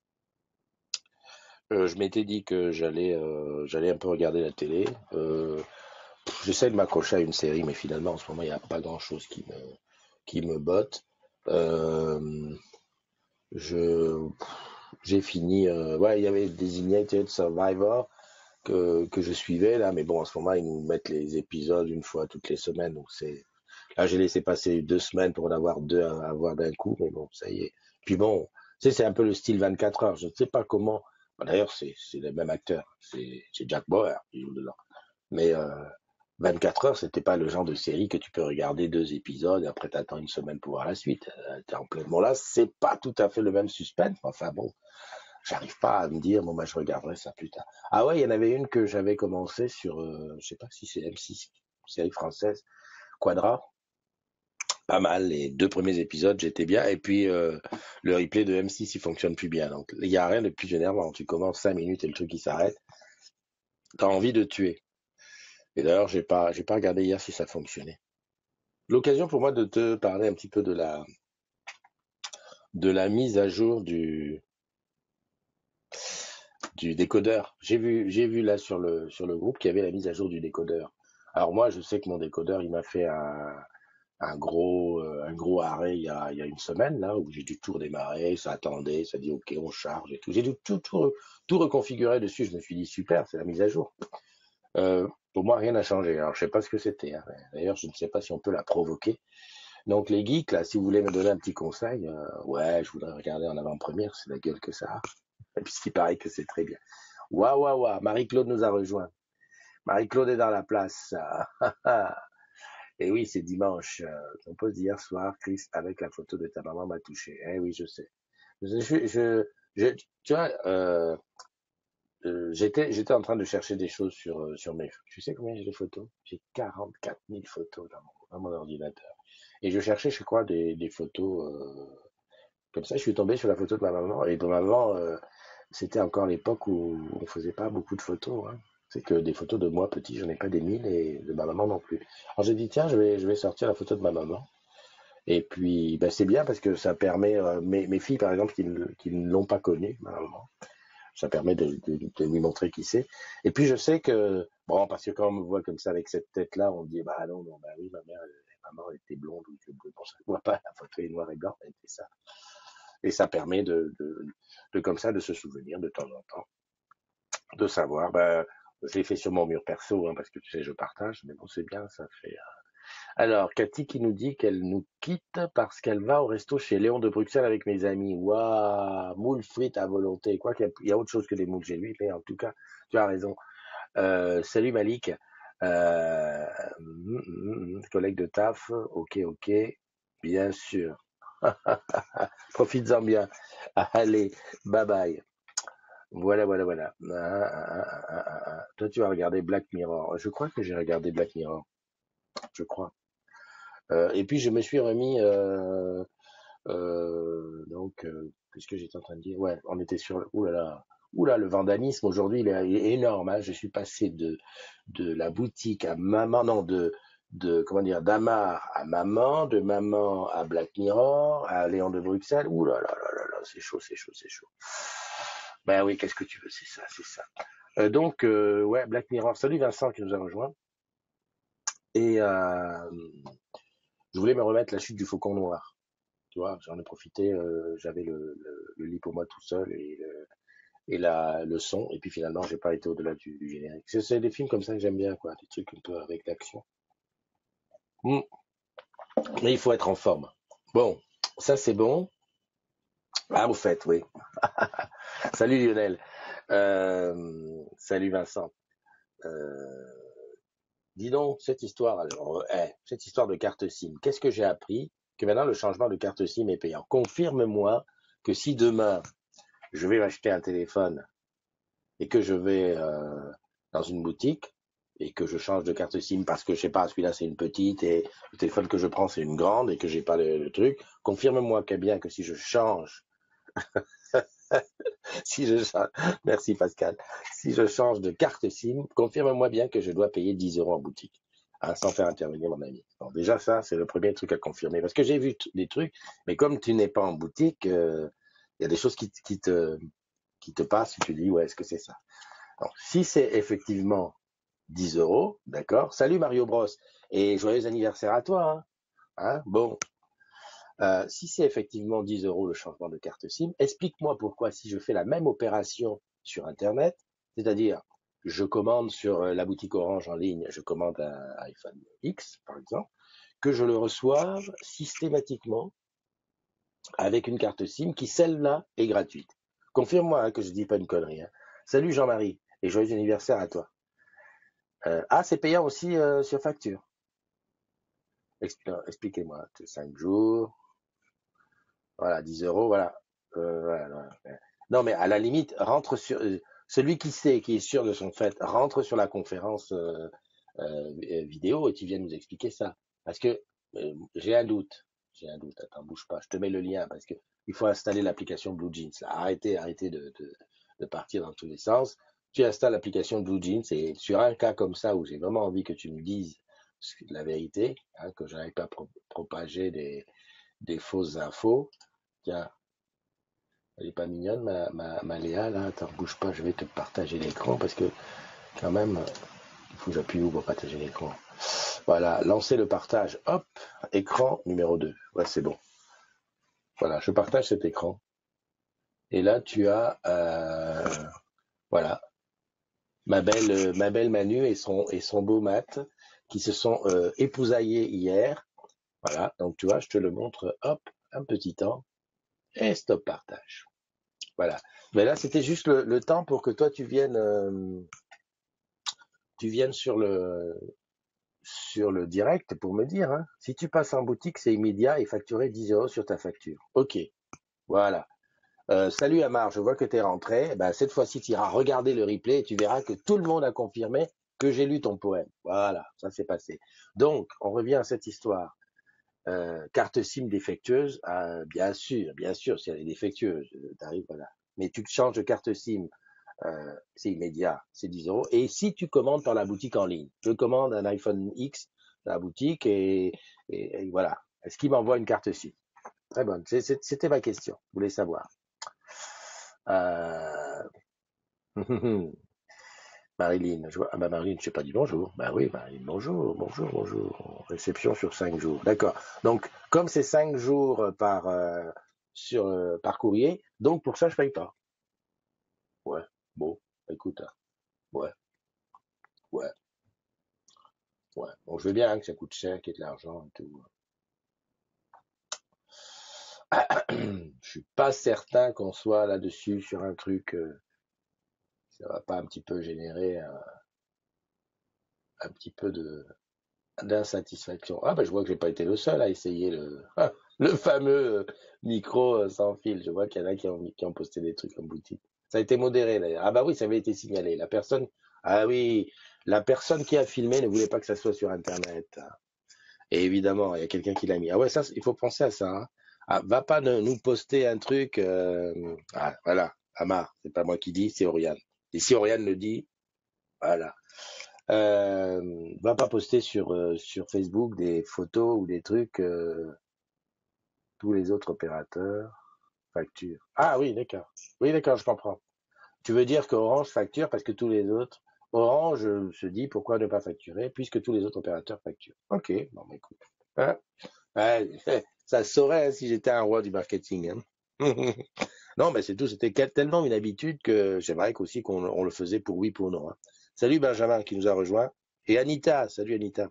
Je m'étais dit que j'allais un peu regarder la télé. J'essaie de m'accrocher à une série, mais finalement, en ce moment, il n'y a pas grand-chose qui me botte. Euh, je, j'ai fini. Ouais, il y avait Designated Survivor que je suivais là, mais bon, en ce moment, ils nous mettent les épisodes une fois toutes les semaines, donc c'est. Là, j'ai laissé passer 2 semaines pour en avoir deux à voir d'un coup, mais bon, ça y est. Puis bon, tu sais, c'est un peu le style 24 heures. Je ne sais pas comment. Bah, d'ailleurs, c'est le même acteur. C'est Jack Bauer qui joue dedans. Mais 24 heures, c'était pas le genre de série que tu peux regarder 2 épisodes et après t'attends une semaine pour voir la suite. T'es en plein. Bon là, c'est pas tout à fait le même suspense. Enfin bon, j'arrive pas à me dire bon bah je regarderai ça plus tard. Ah ouais, il y en avait une que j'avais commencé sur, je sais pas si c'est M6, série française, Quadra. Pas mal. Les 2 premiers épisodes, j'étais bien. Et puis le replay de M6, il fonctionne plus bien. Donc il y a rien de plus énervant. Tu commences 5 minutes et le truc il s'arrête. T'as envie de tuer. Et d'ailleurs, j'ai pas regardé hier si ça fonctionnait. L'occasion pour moi de te parler un petit peu de la mise à jour du décodeur. J'ai vu là sur le groupe qu'il y avait la mise à jour du décodeur. Alors moi, je sais que mon décodeur, il m'a fait un gros arrêt il y a une semaine, là, où j'ai dû tout redémarrer, ça attendait, ça dit OK, on charge et tout. J'ai dû tout reconfigurer dessus. Je me suis dit, super, c'est la mise à jour. Pour moi, rien n'a changé. Alors, je sais pas ce que c'était. Hein. D'ailleurs, je ne sais pas si on peut la provoquer. Donc les geeks, là, si vous voulez me donner un petit conseil, ouais, je voudrais regarder en avant-première, c'est la gueule que ça a. Et puis ce qui paraît que c'est très bien. Waouh, Marie-Claude nous a rejoint. Marie-Claude est dans la place. Et oui, c'est dimanche. Ton post d'hier soir, Chris, avec la photo de ta maman m'a touché. Eh oui, je sais. Je, tu vois, j'étais en train de chercher des choses sur mes. Tu sais combien j'ai de photos? J'ai 44 000 photos dans mon ordinateur. Et je cherchais, je crois, des photos comme ça. Je suis tombé sur la photo de ma maman. Et de ma maman, c'était encore l'époque où on faisait pas beaucoup de photos. Hein. C'est que des photos de moi petit, j'en ai pas des mille et de ma maman non plus. Alors j'ai dit, tiens, je vais sortir la photo de ma maman. Et puis, ben, c'est bien parce que ça permet, mes filles par exemple, qui ne l'ont pas connue, ma maman, ça permet de lui montrer qui c'est. Et puis je sais que, bon, parce que quand on me voit comme ça avec cette tête-là, on dit, bah non, non, bah oui, maman elle était blonde ou bleu. Bon, ça ne voit pas, la photo est noir et blanc, elle était ça. Et ça permet comme ça de se souvenir de temps en temps, de savoir, ben, je l'ai fait sur mon mur perso, hein, parce que tu sais, je partage, mais bon, c'est bien, ça fait. Alors, Cathy qui nous dit qu'elle nous quitte parce qu'elle va au resto chez Léon de Bruxelles avec mes amis. Waouh, moules frites à volonté. Quoi qu'il y a autre chose que des moules chez lui, mais en tout cas, tu as raison. Salut Malik, euh, collègue de taf. Ok, ok, bien sûr. Profites-en bien. Allez, bye bye. Voilà, voilà, voilà. Toi, tu as regardé Black Mirror. Je crois que j'ai regardé Black Mirror. Je crois. Et puis je me suis remis qu'est-ce que j'étais en train de dire? Ouais, on était sur ouh là, le vandalisme aujourd'hui il est énorme. Hein. Je suis passé de la boutique à maman, non de comment dire d'Amar à maman, de maman à Black Mirror, à Léon de Bruxelles. Ouh là là là là là, c'est chaud, c'est chaud, c'est chaud. Ben oui, qu'est-ce que tu veux? C'est ça, c'est ça. Ouais, Black Mirror. Salut Vincent qui nous a rejoint. Et je voulais me remettre la chute du faucon noir. Tu vois, j'en ai profité, j'avais le lit pour moi tout seul et le son, et puis finalement, j'ai pas été au-delà du générique. C'est des films comme ça que j'aime bien, quoi, des trucs un peu avec l'action. Mm. Mais il faut être en forme. Bon, ça c'est bon. Ah, au fait, oui. Salut Lionel. Salut Vincent. Euh, Dis donc, cette histoire, alors, cette histoire de carte SIM, qu'est-ce que j'ai appris? Que maintenant le changement de carte SIM est payant. Confirme-moi que si demain je vais m'acheter un téléphone et que je vais dans une boutique et que je change de carte SIM parce que je sais pas, celui-là c'est une petite et le téléphone que je prends c'est une grande et que j'ai pas le truc, confirme-moi bien que si je change, si je change, merci Pascal, si je change de carte SIM, confirme-moi bien que je dois payer 10 euros en boutique. Hein, sans faire intervenir mon ami. Donc déjà ça, c'est le premier truc à confirmer. Parce que j'ai vu des trucs, mais comme tu n'es pas en boutique, il y a des choses qui te passent, et tu dis, ouais, est-ce que c'est ça? Alors, si c'est effectivement 10 euros, d'accord. Salut Mario Bros. Et joyeux anniversaire à toi. Hein, bon, si c'est effectivement 10 euros le changement de carte SIM, explique-moi pourquoi si je fais la même opération sur Internet, c'est-à-dire je commande sur la boutique Orange en ligne, je commande un iPhone X par exemple, que je le reçoive systématiquement avec une carte SIM qui celle-là est gratuite. Confirme-moi que je dis pas une connerie. Hein. Salut Jean-Marie et joyeux anniversaire à toi. C'est payant aussi sur facture. Expliquez-moi. 5 jours, voilà, 10 euros, voilà. Voilà, voilà. Non, mais à la limite, rentre sur celui qui sait, qui est sûr de son fait, rentre sur la conférence vidéo et tu viens nous expliquer ça. Parce que j'ai un doute. J'ai un doute. Attends, bouge pas. Je te mets le lien parce que il faut installer l'application Blue Jeans. Là. Arrêtez de partir dans tous les sens. Tu installes l'application Blue Jeans et sur un cas comme ça où j'ai vraiment envie que tu me dises la vérité, hein, que je n'aille pas propager des fausses infos. Tiens, elle est pas mignonne, ma Léa, là. Attends, bouge pas, je vais te partager l'écran parce que, quand même, il faut que j'appuie où pour partager l'écran. Voilà, lancer le partage. Hop, écran numéro 2. Ouais, c'est bon. Voilà, je partage cet écran. Et là, tu as, voilà, ma belle Manu et son beau Matt qui se sont épousaillés hier. Voilà, donc tu vois, je te le montre, hop, un petit temps, et stop partage. Voilà. Mais là, c'était juste le temps pour que toi, tu viennes sur le direct pour me dire, hein. Si tu passes en boutique, c'est immédiat et facturé 10 euros sur ta facture. Ok, voilà. Salut Amar, je vois que tu es rentré. Ben, cette fois-ci, tu iras regarder le replay et tu verras que tout le monde a confirmé que j'ai lu ton poème. Voilà, ça s'est passé. Donc, on revient à cette histoire. Carte SIM défectueuse, bien sûr, si elle est défectueuse, t'arrives, voilà. Mais tu changes de carte SIM, c'est immédiat, c'est 10 euros. Et si tu commandes par la boutique en ligne, je commande un iPhone X dans la boutique et voilà. Est-ce qu'il m'envoie une carte SIM? Très bonne. C'était ma question. Je voulais savoir. Euh... Marilyn, ah bah Marilyn, je t'ai pas dit bonjour. Bah oui, Marilyn, bonjour, bonjour, bonjour. Réception sur 5 jours. D'accord. Donc, comme c'est 5 jours par courrier, donc pour ça, je paye pas. Ouais, bon, écoute, hein. Ouais, ouais, ouais. Bon, je veux bien hein, que ça coûte cher, qu'il y ait de l'argent et tout. Je suis pas certain qu'on soit là-dessus sur un truc, ça va pas un petit peu générer un petit peu de d'insatisfaction. Ah ben je vois que j'ai pas été le seul à essayer le fameux micro sans fil. Je vois qu'il y en a qui ont posté des trucs en boutique. Ça a été modéré d'ailleurs. Ah bah oui, ça avait été signalé. Ah oui, la personne qui a filmé ne voulait pas que ça soit sur Internet. Et évidemment, il y a quelqu'un qui l'a mis. Ah ouais, ça, il faut penser à ça, hein. Ah, va pas nous poster un truc. Ah, voilà, Amar, c'est pas moi qui dis, c'est Oriane. Et si Oriane le dit, voilà. Va pas poster sur Facebook des photos ou des trucs, tous les autres opérateurs facturent. Ah oui, d'accord. Oui, d'accord, je comprends. Tu veux dire qu'Orange facture parce que tous les autres, Orange se dit pourquoi ne pas facturer puisque tous les autres opérateurs facturent. Ok, bon, bah, écoute. Hein. Ouais, ça se saurait hein, si j'étais un roi du marketing. Hein. Non, mais c'est tout. C'était tellement une habitude que j'aimerais qu'aussi qu'on on le faisait pour oui, pour non. Hein. Salut Benjamin qui nous a rejoint. Et Anita, salut Anita.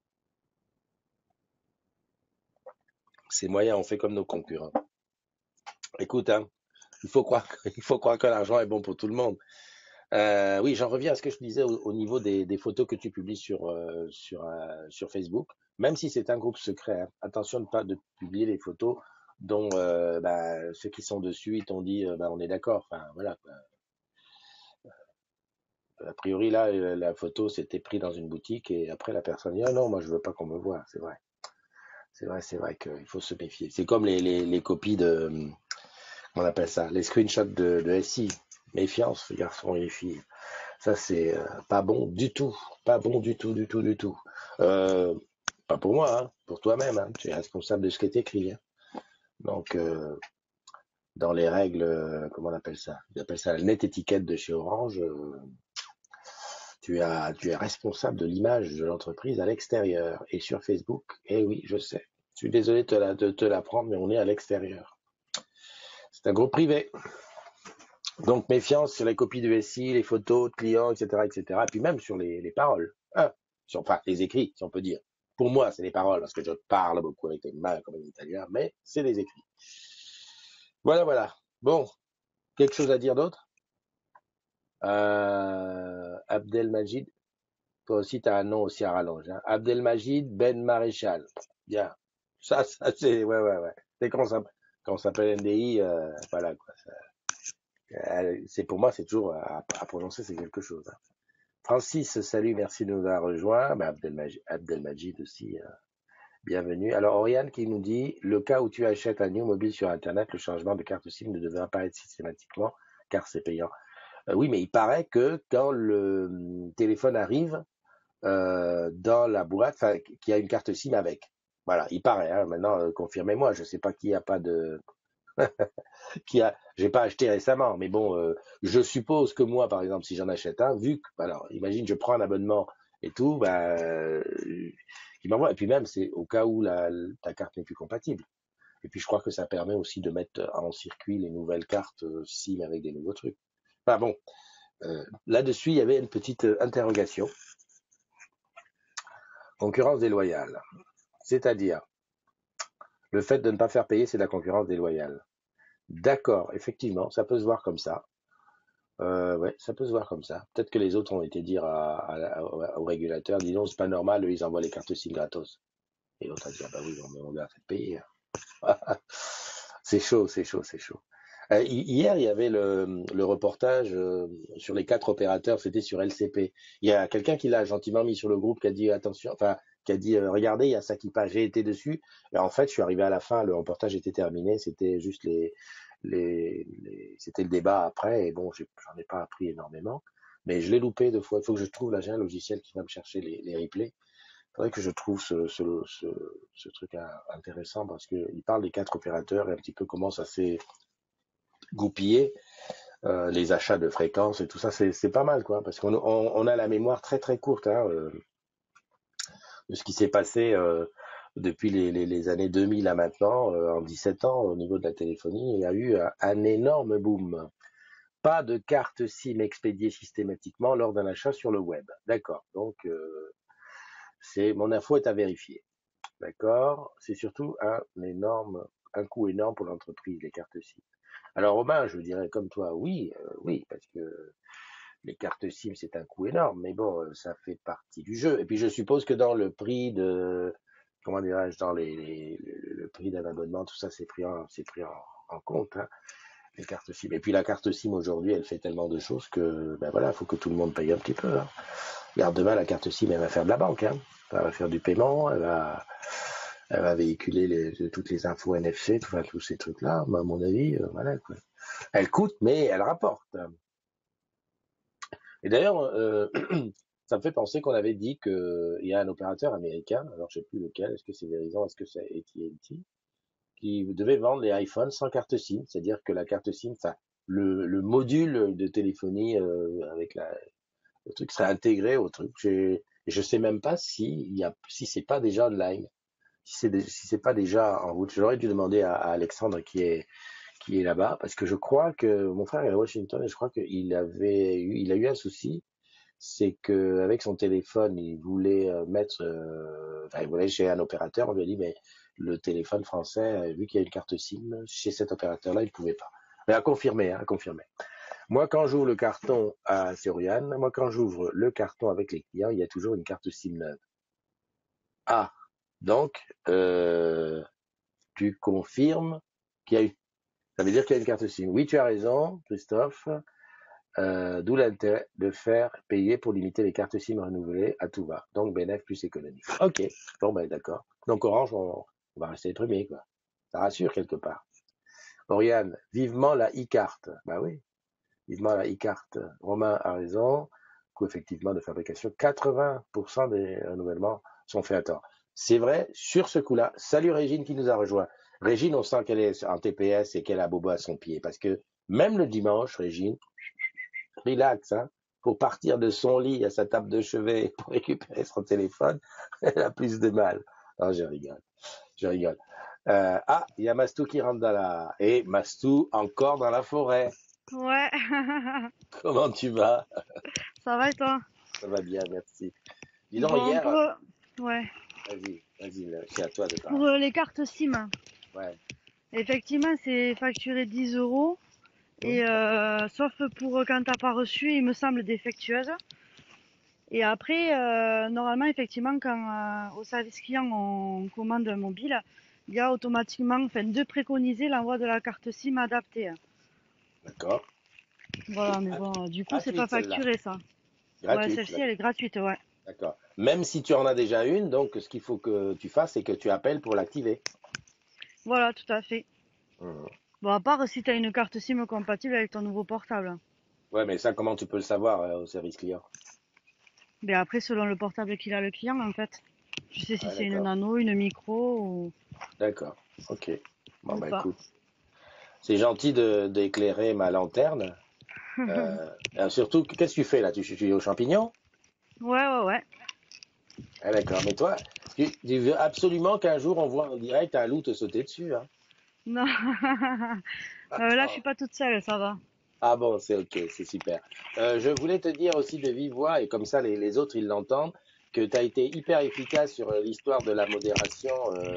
C'est moyen, on fait comme nos concurrents. Écoute, hein, il faut croire que l'argent est bon pour tout le monde. Oui, j'en reviens à ce que je disais au niveau des photos que tu publies sur Facebook, même si c'est un groupe secret. Hein, attention de pas de publier les photos dont bah, ceux qui sont dessus, ils t'ont dit, bah, on est d'accord. Enfin, voilà. Quoi. A priori, là, la photo s'était prise dans une boutique et après la personne dit, ah non, moi je veux pas qu'on me voie. C'est vrai. C'est vrai qu'il faut se méfier. C'est comme les copies on appelle ça, les screenshots de SI. Méfiance, les garçons et les filles. Ça, c'est pas bon du tout. Pas bon du tout, du tout, du tout. Euh, Pas pour moi, hein, pour toi-même. Hein. Tu es responsable de ce qui est écrit. Hein. Donc, dans les règles, comment on appelle ça? Ils appellent ça la net étiquette de chez Orange. Tu es responsable de l'image de l'entreprise à l'extérieur et sur Facebook. Eh oui, je sais. Je suis désolé de te l'apprendre, mais on est à l'extérieur. C'est un groupe privé. Donc, méfiance sur les copies de SI, les photos de clients, etc., etc. Et puis même sur les paroles. Hein, enfin, les écrits, si on peut dire. Pour moi, c'est les paroles, parce que je parle beaucoup avec les mains comme un italien, mais c'est les écrits. Voilà, voilà. Bon, quelque chose à dire d'autre? Abdelmajid, toi aussi, tu as un nom aussi à rallonge. Hein. Abdelmajid Ben Maréchal. Bien. Ça c'est, ouais, ouais, ouais. C'est quand on s'appelle NDI, voilà, quoi. C'est pour moi, c'est toujours à prononcer, c'est quelque chose. Hein. Francis, salut, merci de nous avoir rejoints. Ben, Abdelmajid aussi, bienvenue. Alors, Oriane qui nous dit, le cas où tu achètes un new mobile sur Internet, le changement de carte SIM ne devrait pas être systématiquement, car c'est payant. Oui, mais il paraît que quand le téléphone arrive dans la boîte, qu'il y a une carte SIM avec. Voilà, il paraît. Hein, maintenant, confirmez-moi. Je sais pas qui a pas de, j'ai pas acheté récemment, mais bon, je suppose que moi, par exemple, si j'en achète un, vu que, alors, imagine, je prends un abonnement et tout, bah, il m'envoie. Et puis même, c'est au cas où ta carte n'est plus compatible. Et puis je crois que ça permet aussi de mettre en circuit les nouvelles cartes SIM avec des nouveaux trucs. Enfin bon, là-dessus, il y avait une petite interrogation. Concurrence déloyale. C'est-à-dire, le fait de ne pas faire payer, c'est de la concurrence déloyale. D'accord, effectivement, ça peut se voir comme ça. Ouais, ça peut se voir comme ça. Peut-être que les autres ont été dire au régulateur, dis donc, c'est pas normal, eux, ils envoient les cartes SIM gratos. Et l'autre a dit, ah bah oui, on leur a fait payer. C'est chaud, c'est chaud, c'est chaud. Hier, il y avait le reportage sur les 4 opérateurs, c'était sur LCP. Il y a quelqu'un qui l'a gentiment mis sur le groupe qui a dit attention, enfin, qui a dit regardez, il y a ça qui passe. J'ai été dessus. Et en fait, je suis arrivé à la fin, le reportage était terminé, c'était juste c'était le débat après. Et bon, j'en ai pas appris énormément, mais je l'ai loupé 2 fois. Il faut que je trouve là, j'ai un logiciel qui va me chercher les replays. Il faudrait que je trouve ce truc intéressant parce qu'il parle des 4 opérateurs et un petit peu comment ça s'est goupillé, les achats de fréquences et tout ça, c'est pas mal quoi, parce qu'on a la mémoire très très courte hein, de ce qui s'est passé depuis les années 2000 à maintenant, en 17 ans au niveau de la téléphonie, il y a eu un énorme boom. Pas de carte SIM expédiée systématiquement lors d'un achat sur le web. D'accord, donc mon info est à vérifier. D'accord? C'est surtout un coût énorme pour l'entreprise, les cartes SIM. Alors, Romain, je dirais comme toi, oui, oui, parce que les cartes SIM, c'est un coût énorme, mais bon, ça fait partie du jeu. Et puis, je suppose que dans le prix comment dirais-je, dans le prix d'un abonnement, tout ça, c'est pris en compte, hein, les cartes SIM. Et puis, la carte SIM aujourd'hui, elle fait tellement de choses que, ben voilà, il faut que tout le monde paye un petit peu, hein. Regarde, demain, la carte SIM, elle va faire de la banque, hein. Elle va faire du paiement, elle va véhiculer toutes les infos NFC, enfin, tous ces trucs-là. À mon avis, voilà quoi. Elle coûte, mais elle rapporte. Et d'ailleurs, ça me fait penser qu'on avait dit qu'il y a un opérateur américain, alors je sais plus lequel, est-ce que c'est Verizon, est-ce que c'est AT&T, qui devait vendre les iPhones sans carte SIM, c'est-à-dire que la carte SIM, enfin, le module de téléphonie avec le truc serait intégré au truc. Je sais même pas si c'est pas déjà online. Si c'est pas déjà en route, j'aurais dû demander à Alexandre qui est là-bas, parce que je crois que mon frère est à Washington et je crois il a eu un souci, c'est que avec son téléphone, il voulait enfin, il voulait chez un opérateur, on lui a dit mais le téléphone français, vu qu'il y a une carte SIM chez cet opérateur-là, il pouvait pas. Mais à confirmer, hein, à confirmer. Moi, quand j'ouvre le carton c'est Oriane, moi quand j'ouvre le carton avec les clients, il y a toujours une carte SIM neuve. Ah, donc tu confirmes qu'il y a eu. Ça veut dire qu'il y a une carte SIM. Oui, tu as raison, Christophe. D'où l'intérêt de faire payer pour limiter les cartes SIM renouvelées à tout va. Donc, bénéfice plus économique. Ok, bon, ben d'accord. Donc, Orange, on va rester les premiers, quoi. Ça rassure quelque part. Oriane, vivement la e-carte. Bah oui, vivement la e-carte. Romain a raison. Coût effectivement de fabrication, 80% des renouvellements sont faits à temps. C'est vrai, sur ce coup-là. Salut Régine qui nous a rejoint. Régine, on sent qu'elle est en TPS et qu'elle a Bobo à son pied. Parce que même le dimanche, Régine, relax, hein, pour partir de son lit à sa table de chevet pour récupérer son téléphone, elle a plus de mal. Non, je rigole, je rigole. Il y a Mastou qui rentre dans la. Et Mastou encore dans la forêt. Ouais, Comment tu vas? ça va et toi? Ça va bien, merci. Dis donc, Bon, hier, ouais, vas-y, c'est à toi de pour parler. les cartes SIM, Ouais. effectivement, c'est facturé 10 euros. Hum, Et sauf pour quand t'as pas reçu, il me semble défectueuse. Et après, normalement, effectivement, quand au service client on commande un mobile, il y a automatiquement, enfin, de préconiser l'envoi de la carte SIM adaptée. d'accord. Voilà, mais bon, du coup, c'est pas Gratuite celle-là. facturé ça. Ouais, Gratuite, celle-ci, elle est gratuite, ouais. d'accord. Même si tu en as déjà une, donc ce qu'il faut que tu fasses, c'est que tu appelles pour l'activer. Voilà, tout à fait. Hum. Bon, à part si t'as une carte SIM compatible avec ton nouveau portable. Ouais, mais ça, comment tu peux le savoir au service client? Mais après, selon le portable qu'il a le client, en fait. Je sais si Ah, c'est une d'accord. nano, une micro D'accord. Ok. Bon, ou bah pas. écoute. C'est gentil d'éclairer ma lanterne. Surtout, qu'est-ce que tu fais là? Tu es aux champignons? Ouais, ouais, ouais. Ah, d'accord. Mais toi, tu veux absolument qu'un jour on voit en direct un loup te sauter dessus, hein? Non. Là, je suis Attends. pas toute seule, ça va. Ah bon, c'est ok, c'est super. Je voulais te dire aussi de vive voix, et comme ça les autres ils l'entendent, que tu as été hyper efficace sur l'histoire de la modération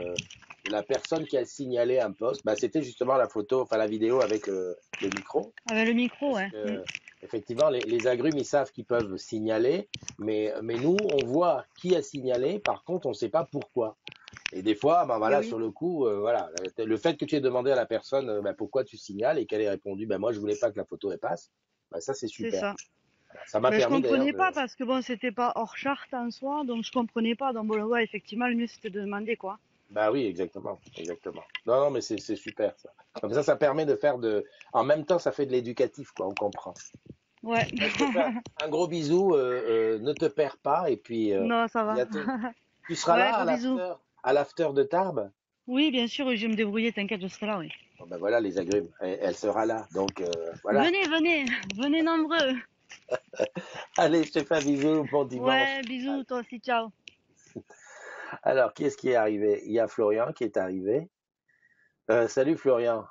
de la personne qui a signalé un poste. Bah, c'était justement la photo, enfin la vidéo avec le micro. Avec le micro, Parce ouais. que Effectivement, les agrumes, ils savent qu'ils peuvent signaler, mais nous, on voit qui a signalé, par contre, on ne sait pas pourquoi. Et des fois, ben Et voilà, oui, sur le coup, voilà, le fait que tu aies demandé à la personne ben, pourquoi tu signales et qu'elle ait répondu, ben moi, je voulais pas que la photo elle passe, ben, ça, c'est c'est super. ça. Voilà. Ça m'a Ben, je permis d'ailleurs comprenais de. pas parce que bon, c'était pas hors charte en soi, donc je comprenais pas. Donc bon, ouais, effectivement, le mieux c'était de demander quoi. Bah oui, exactement, exactement. Non, non, mais c'est super ça. Comme ça permet de faire de. En même temps, ça fait de l'éducatif, quoi. On comprend. Ouais. Ben, je te fais un gros bisou. Ne te perds pas et puis Non, ça à va. bientôt. Tu seras Ouais, là gros bisous. à l'after de Tarbes? Oui, bien sûr, je vais me débrouiller, t'inquiète, je serai là, oui. Bon, ben voilà, les agrumes. Elle sera là. Donc voilà. Venez, venez, venez nombreux. Allez, je te fais un bisou. Bon dimanche. Ouais, bisous, toi aussi, ciao. Alors, qui est-ce qui est arrivé? Il y a Florian qui est arrivé. Salut Florian.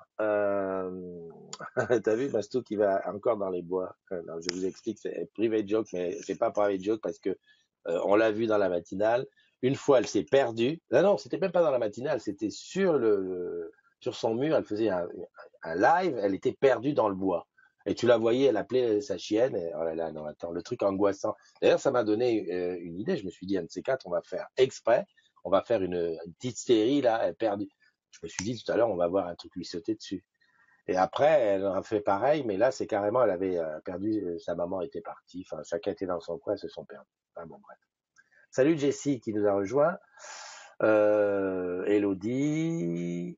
T'as vu Mastou qui va encore dans les bois. Non, je vous explique, c'est private joke, mais c'est pas private joke parce que on l'a vu dans la matinale. Une fois, elle s'est perdue. Non, non, c'était même pas dans la matinale, c'était sur sur son mur. Elle faisait un live. Elle était perdue dans le bois. Et tu la voyais, elle appelait sa chienne. Et, oh là là, non, attends, le truc angoissant. D'ailleurs, ça m'a donné une idée. Je me suis dit, un de ces quatre, on va faire exprès. On va faire une petite série là, elle perdue. Je me suis dit tout à l'heure, on va voir un truc lui sauter dessus. Et après, elle a fait pareil, mais là, c'est carrément, elle avait perdu, sa maman était partie, enfin, chacun était dans son coin, elles se sont perdus. Enfin, bon, bref. Salut Jessie qui nous a rejoint, Elodie,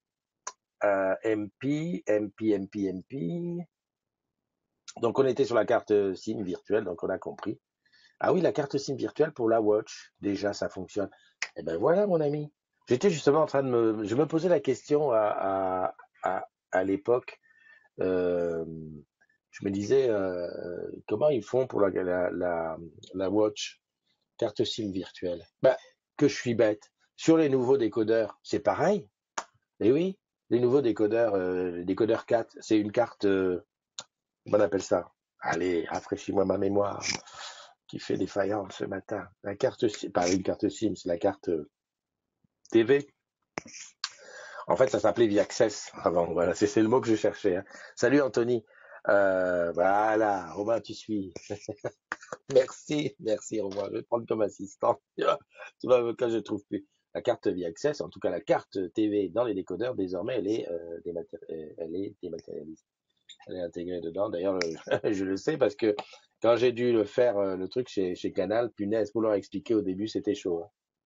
MP. Donc, on était sur la carte SIM virtuelle, donc on a compris. Ah oui, la carte SIM virtuelle pour la Watch, déjà, ça fonctionne. Eh ben voilà, mon ami. J'étais justement en train de je me posais la question à l'époque. Euh, je me disais, comment ils font pour la Watch, carte SIM virtuelle? Bah, que je suis bête. Sur les nouveaux décodeurs, c'est pareil. Eh oui, les nouveaux décodeurs, les décodeurs 4, c'est une carte, comment on appelle ça? Allez, rafraîchis-moi ma mémoire, qui fait des faïences ce matin. La carte SIM, pas une carte SIM, c'est la carte TV. En fait, ça s'appelait Viaccess avant. Voilà, c'est le mot que je cherchais. Hein. Salut Anthony. Voilà, Romain, tu suis. Merci Romain. Je vais te prendre comme assistant. Tu vois, quand je trouve plus. La carte Viaccess, en tout cas la carte TV dans les décodeurs, désormais, elle est dématérialisée. Elle est intégrée dedans. D'ailleurs, je le sais parce que quand j'ai dû le faire, le truc chez Canal, punaise, pour leur expliquer au début, c'était chaud. Hein.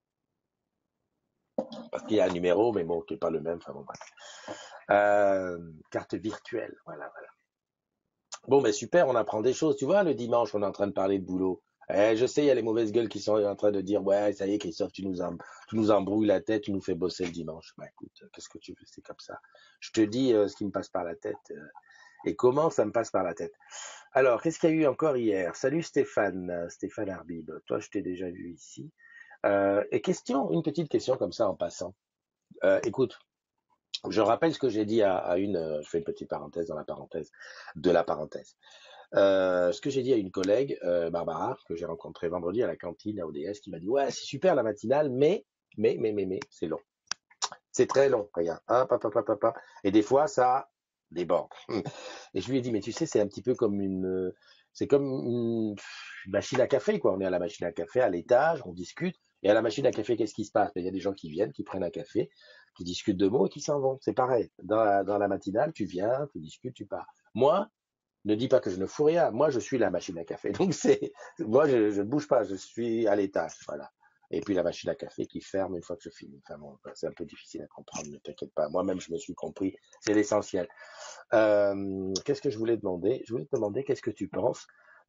Parce qu'il y a un numéro, mais bon, qui n'est pas le même. Enfin bon, bref. Carte virtuelle, voilà. Bon, ben super, on apprend des choses. Tu vois, le dimanche, on est en train de parler de boulot. Je sais, il y a les mauvaises gueules qui sont en train de dire, ouais, ça y est, Christophe, tu nous embrouilles la tête, tu nous fais bosser le dimanche. Bah écoute, qu'est-ce que tu veux, c'est comme ça. Je te dis ce qui me passe par la tête et comment ça me passe par la tête. Alors, qu'est-ce qu'il y a eu encore hier? Salut Stéphane, Stéphane Arbib. Toi, je t'ai déjà vu ici. Et une petite question comme ça en passant. Écoute, je rappelle ce que j'ai dit je fais une petite parenthèse dans la parenthèse de la parenthèse. Ce que j'ai dit à une collègue, Barbara, que j'ai rencontrée vendredi à la cantine à ODS, qui m'a dit ouais c'est super la matinale, mais c'est long, c'est très long, regarde, et des fois ça déborde. Et je lui ai dit mais tu sais c'est un petit peu comme c'est comme une machine à café quoi. On est à la machine à café à l'étage, on discute. Et à la machine à café, qu'est-ce qui se passe? Il y a des gens qui viennent, qui prennent un café, qui discutent de mots et qui s'en vont. C'est pareil. Dans la matinale, tu viens, tu discutes, tu pars. Moi, ne dis pas que je ne fous rien. Moi, je suis la machine à café. Donc moi, je ne bouge pas. Je suis à l'étage. Voilà. Et puis la machine à café qui ferme une fois que je finis. Enfin bon, c'est un peu difficile à comprendre. Ne t'inquiète pas. Moi-même, je me suis compris. C'est l'essentiel. Qu'est-ce que je voulais demander? Je voulais te demander qu'est-ce que tu penses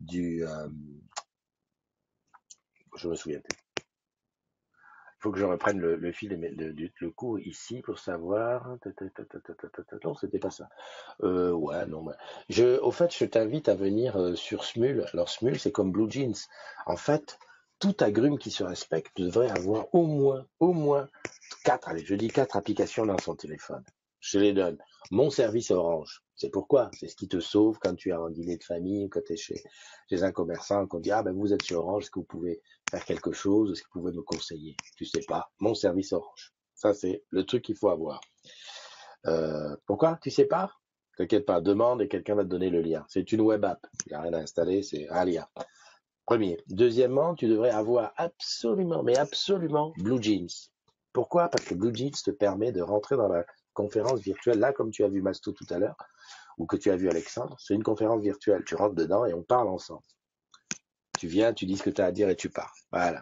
je me souviens plus. Il faut que je reprenne le fil et le cours ici pour savoir. Non, c'était pas ça. Ouais, non. Au fait, je t'invite à venir sur Smule. Alors, Smule, c'est comme Blue Jeans. En fait, tout agrume qui se respecte devrait avoir au moins 4, allez, je dis 4 applications dans son téléphone. Je les donne. Mon service Orange. C'est pourquoi? C'est ce qui te sauve quand tu as un dîner de famille, quand tu es chez un commerçant, qu'on dit, ah ben vous êtes sur Orange, est-ce que vous pouvez faire quelque chose? Est-ce que vous pouvez me conseiller? Tu sais pas. Mon service Orange. Ça, c'est le truc qu'il faut avoir. Pourquoi? Tu sais pas? T'inquiète pas, demande et quelqu'un va te donner le lien. C'est une web app. Il n'y a rien à installer, c'est un lien. Premier. Deuxièmement, tu devrais avoir absolument, mais absolument, Blue Jeans. Pourquoi? Parce que Blue Jeans te permet de rentrer dans la conférence virtuelle, là, comme tu as vu Masto tout à l'heure, ou que tu as vu Alexandre. C'est une conférence virtuelle. Tu rentres dedans et on parle ensemble. Tu viens, tu dis ce que tu as à dire et tu pars. Voilà.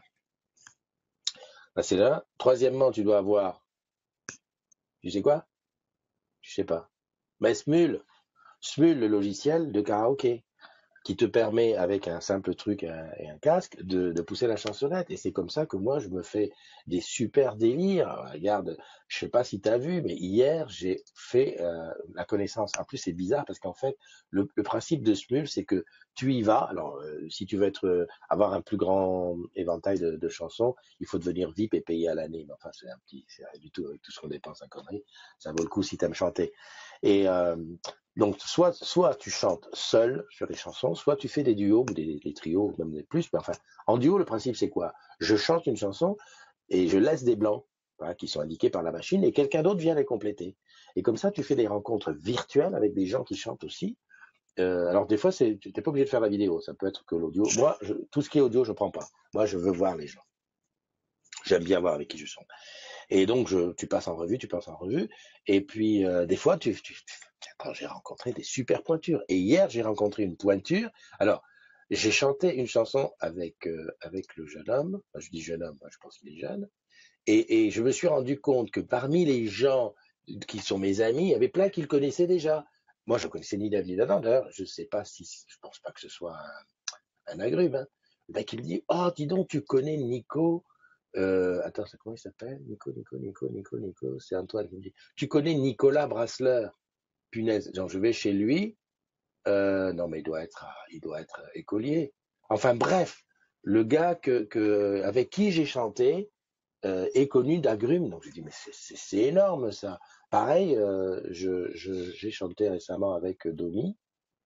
Là, c'est là. Troisièmement, tu dois avoir, tu sais quoi? Je sais pas. Mais Smule, le logiciel de karaoké, qui te permet, avec un simple truc et un casque, de pousser la chansonnette. Et c'est comme ça que moi, je me fais des super délires. Regarde, je sais pas si tu as vu, mais hier, j'ai fait la connaissance. En plus, c'est bizarre parce qu'en fait, le principe de Smule, c'est que tu y vas. Alors, si tu veux avoir un plus grand éventail de chansons, il faut devenir VIP et payer à l'année. Mais enfin, c'est rien du tout avec tout ce qu'on dépense en conneries. Ça vaut le coup si tu aimes chanter. Et donc, soit tu chantes seul sur les chansons, soit tu fais des duos ou des trios, ou même des plus. Mais enfin, en duo, le principe, c'est quoi? Je chante une chanson et je laisse des blancs, voilà, qui sont indiqués par la machine, et quelqu'un d'autre vient les compléter. Et comme ça, tu fais des rencontres virtuelles avec des gens qui chantent aussi. Alors, des fois, tu n'es pas obligé de faire la vidéo, ça peut être que l'audio. Moi, tout ce qui est audio, je prends pas. Moi, je veux voir les gens. J'aime bien voir avec qui je chante. Et donc, tu passes en revue, et puis des fois, j'ai rencontré des super pointures. Et hier, j'ai rencontré une pointure. Alors, j'ai chanté une chanson avec le jeune homme. Enfin, je dis jeune homme, moi, je pense qu'il est jeune. Et je me suis rendu compte que parmi les gens qui sont mes amis, il y avait plein qui le connaissaient déjà. Moi, je connaissais ni Dave ni Adam. D'ailleurs, je sais pas je pense pas que ce soit un agrume. Hein. Le mec, il me dit, oh, dis donc, tu connais Nico. Attends, c'est comment il s'appelle? Nico. C'est Antoine qui me dit. Tu connais Nicolas Brassleur? Punaise. Genre, je vais chez lui. Non, mais il doit être écolier. Enfin, bref. Le gars avec qui j'ai chanté, est connu d'Agrumes. Donc, je dis, mais c'est énorme, ça. Pareil, j'ai chanté récemment avec Domi,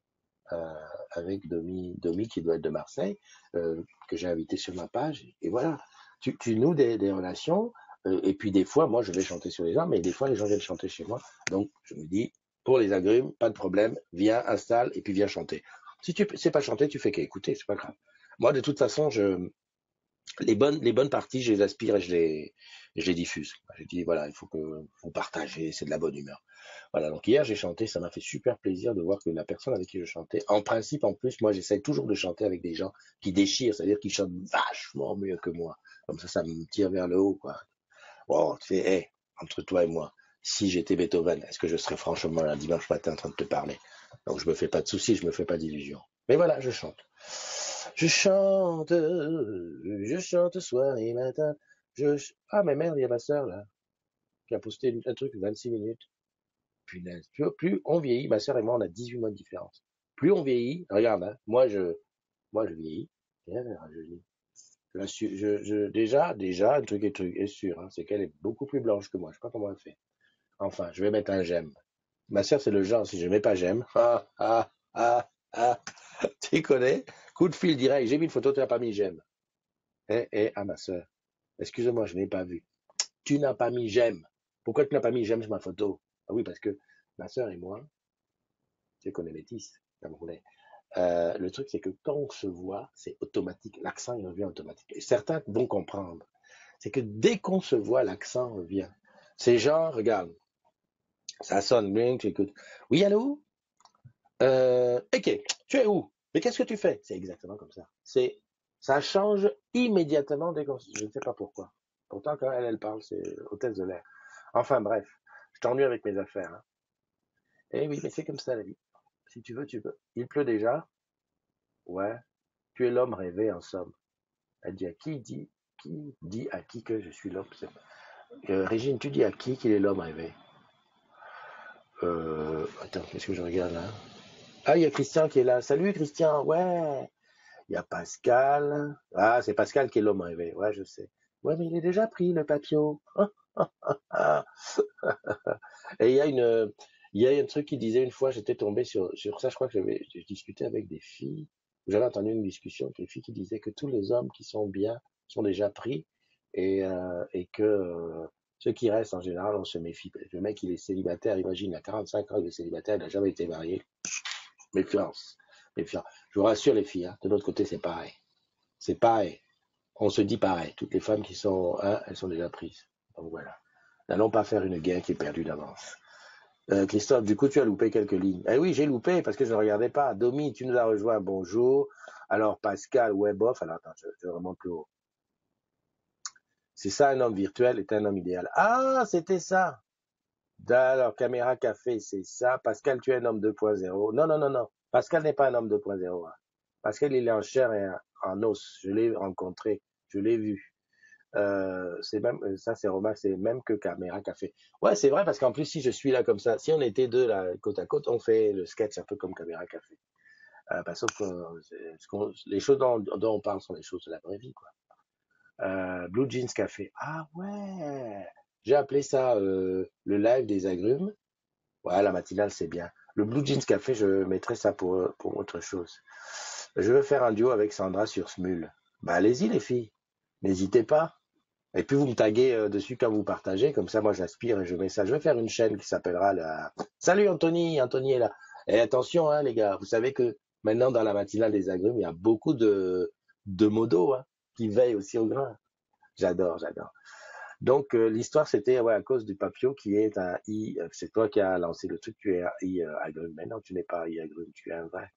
Domi qui doit être de Marseille, que j'ai invité sur ma page. Et voilà, tu noues des relations. Et puis des fois, moi, je vais chanter sur les gens, mais des fois, les gens viennent chanter chez moi. Donc, je me dis, pour les agrumes, pas de problème, viens, installe, et puis viens chanter. Si tu sais pas chanter, tu fais qu'écouter, c'est pas grave. Moi, de toute façon, les bonnes parties, je les aspire et je les diffuse. Je dis, voilà, il faut que vous partagez, c'est de la bonne humeur. Voilà, donc hier j'ai chanté, ça m'a fait super plaisir de voir que la personne avec qui je chantais, en principe en plus, moi j'essaie toujours de chanter avec des gens qui déchirent, c'est-à-dire qui chantent vachement mieux que moi. Comme ça me tire vers le haut, quoi. Bon, tu sais, hey, entre toi et moi, si j'étais Beethoven, est-ce que je serais franchement un dimanche matin en train de te parler? Donc je me fais pas de soucis, je me fais pas d'illusions. Mais voilà, je chante. Je chante soir et matin. Ah, mais merde, il y a ma sœur, là, qui a posté un truc 26 minutes. Punaise. Plus on vieillit, ma sœur et moi, on a 18 mois de différence. Plus on vieillit, regarde, hein, moi, je vieillis. Déjà, un truc est sûr, hein, c'est qu'elle est beaucoup plus blanche que moi. Je sais pas comment elle fait. Enfin, je vais mettre un j'aime. Ma sœur, c'est le genre, si je mets pas j'aime, tu connais? Coup de fil direct, j'ai mis une photo, tu n'as pas mis j'aime. À ma sœur. Excuse-moi, je n'ai pas vu. Tu n'as pas mis j'aime. Pourquoi tu n'as pas mis j'aime sur ma photo? Ah oui, parce que ma sœur et moi, tu sais qu'on est métis, camerounais. Le truc, c'est que quand on se voit, c'est automatique. L'accent, il revient automatique. Et certains vont comprendre. C'est que dès qu'on se voit, l'accent revient. C'est genre, regarde, ça sonne bien, tu écoutes. Oui, allô? Ok, tu es où? Mais qu'est-ce que tu fais? C'est exactement comme ça. Ça change immédiatement dès qu'on. Je ne sais pas pourquoi. Pourtant, quand elle parle, c'est hôtesse de l'air. Enfin, bref, je t'ennuie avec mes affaires. Hein. Eh oui, mais c'est comme ça la vie. Si tu veux, tu peux. Il pleut déjà? Ouais. Tu es l'homme rêvé, en somme. Elle dit à qui dit à qui que je suis l'homme? Régine, tu dis à qui qu'il est l'homme rêvé? Attends, qu'est-ce que je regarde là? Ah, il y a Christian qui est là. Salut Christian, ouais. Il y a Pascal. Ah, c'est Pascal qui est l'homme rêvé. Ouais, je sais. Ouais, mais il est déjà pris, le papillon. Et il y a un truc qui disait une fois, j'étais tombé sur ça, je crois que j'ai discuté avec des filles. J'avais entendu une discussion avec des filles qui disaient que tous les hommes qui sont bien sont déjà pris et que Ceux qui restent, en général, on se méfie. Le mec, il est célibataire, imagine, il a 45 ans, il est célibataire, il n'a jamais été marié. Méfiance. Méfiance. Je vous rassure, les filles, hein, de l'autre côté, c'est pareil. C'est pareil. On se dit pareil. Toutes les femmes qui sont, hein, elles sont déjà prises. Donc voilà. N'allons pas faire une guerre qui est perdue d'avance. Christophe, du coup, tu as loupé quelques lignes. Eh oui, j'ai loupé parce que je ne regardais pas. Domi, tu nous as rejoint. Bonjour. Alors, Pascal, Weboff. Alors, attends, je remonte plus haut. C'est ça, un homme virtuel est un homme idéal. Ah, c'était ça. Alors, caméra café, c'est ça. Pascal, tu es un homme 2.0. Non, non, non, non. Pascal n'est pas un homme 2.0. Hein. Pascal, il est en chair et en os. Je l'ai rencontré. Je l'ai vu. C'est même, ça, c'est remarque, c'est même que caméra café. Ouais, c'est vrai, parce qu'en plus, si je suis là comme ça, si on était deux là, côte à côte, on fait le sketch un peu comme caméra café. Parce que les choses dont on parle sont les choses de la vraie vie, quoi. Blue Jeans Café. Ah ouais. J'ai appelé ça le live des agrumes. Ouais, la matinale, c'est bien. Le Blue Jeans Café, je mettrai ça pour autre chose. Je veux faire un duo avec Sandra sur Smule. Bah, allez-y, les filles. N'hésitez pas. Et puis, vous me taguez dessus quand vous partagez. Comme ça, moi, j'aspire et je mets ça. Je vais faire une chaîne qui s'appellera la... Salut, Anthony. Anthony est là. Et attention, hein, les gars. Vous savez que maintenant, dans la matinale des agrumes, il y a beaucoup de modos, hein, qui veillent aussi au grain. J'adore, j'adore. Donc, l'histoire, c'était ouais, à cause du papio qui est un I. C'est toi qui as lancé le truc, tu es un I agrume. Mais non, tu n'es pas un I agrume, tu es un vrai.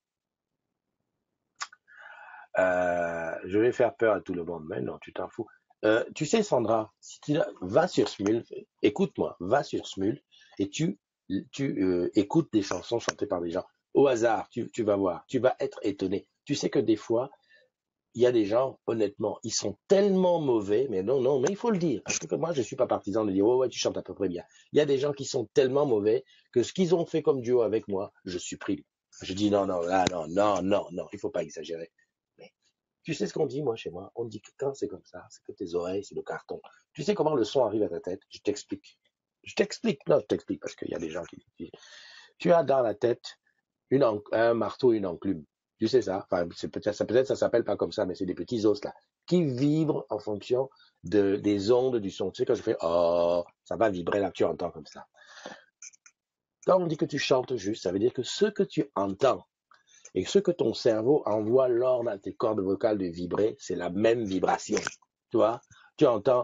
Je vais faire peur à tout le monde, mais non, tu t'en fous. Tu sais, Sandra, si va sur Smule, écoute-moi, va sur Smule et tu écoutes des chansons chantées par des gens. Au hasard, tu vas voir, tu vas être étonné. Tu sais que des fois, il y a des gens, honnêtement, ils sont tellement mauvais, mais non, non, mais il faut le dire. Parce que moi, je suis pas partisan de dire, oh ouais, tu chantes à peu près bien. Il y a des gens qui sont tellement mauvais que ce qu'ils ont fait comme duo avec moi, je supprime. Je dis non, non, là, non, non, non, non, il faut pas exagérer. Mais tu sais ce qu'on dit, moi, chez moi? On dit que quand c'est comme ça, c'est que tes oreilles, c'est le carton. Tu sais comment le son arrive à ta tête? Je t'explique. Je t'explique. Non, je t'explique parce qu'il y a des gens qui disent, tu as dans la tête un marteau, une enclume. Tu sais ça? Enfin, peut-être ça s'appelle pas comme ça, mais c'est des petits os là qui vibrent en fonction des ondes du son. Tu sais quand je fais oh, ça va vibrer là, tu entends comme ça. Quand on dit que tu chantes juste, ça veut dire que ce que tu entends et ce que ton cerveau envoie lors à tes cordes vocales de vibrer, c'est la même vibration. Tu vois? Tu entends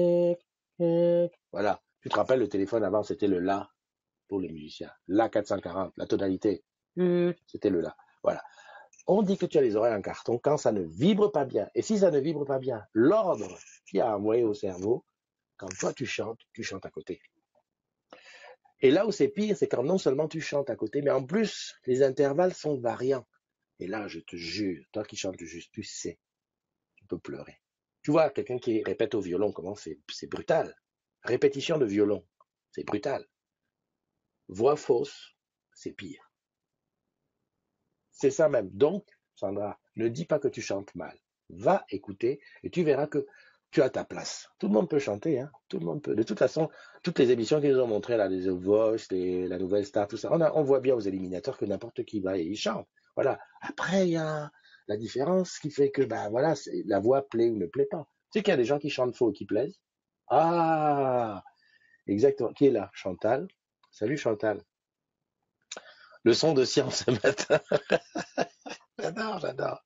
voilà. Tu te rappelles le téléphone avant, c'était le la pour les musiciens. La 440, la tonalité. C'était le la. Voilà. On dit que tu as les oreilles en carton quand ça ne vibre pas bien. Et si ça ne vibre pas bien, l'ordre qui a envoyé au cerveau, quand toi tu chantes à côté. Et là où c'est pire, c'est quand non seulement tu chantes à côté, mais en plus, les intervalles sont variants. Et là, je te jure, toi qui chantes juste, tu sais, tu peux pleurer. Tu vois, quelqu'un qui répète au violon, comment c'est brutal. Répétition de violon, c'est brutal. Voix fausse, c'est pire. C'est ça même. Donc, Sandra, ne dis pas que tu chantes mal. Va écouter et tu verras que tu as ta place. Tout le monde peut chanter, hein. Tout le monde peut. De toute façon, toutes les émissions qu'ils nous ont montrées, là, les The Voice, la Nouvelle Star, tout ça, on voit bien aux éliminateurs que n'importe qui va et il chante. Voilà. Après, il y a la différence qui fait que, ben voilà, la voix plaît ou ne plaît pas. Tu sais qu'il y a des gens qui chantent faux et qui plaisent. Ah, exactement. Qui est là? Chantal. Salut Chantal. Leçon de science ce matin. J'adore.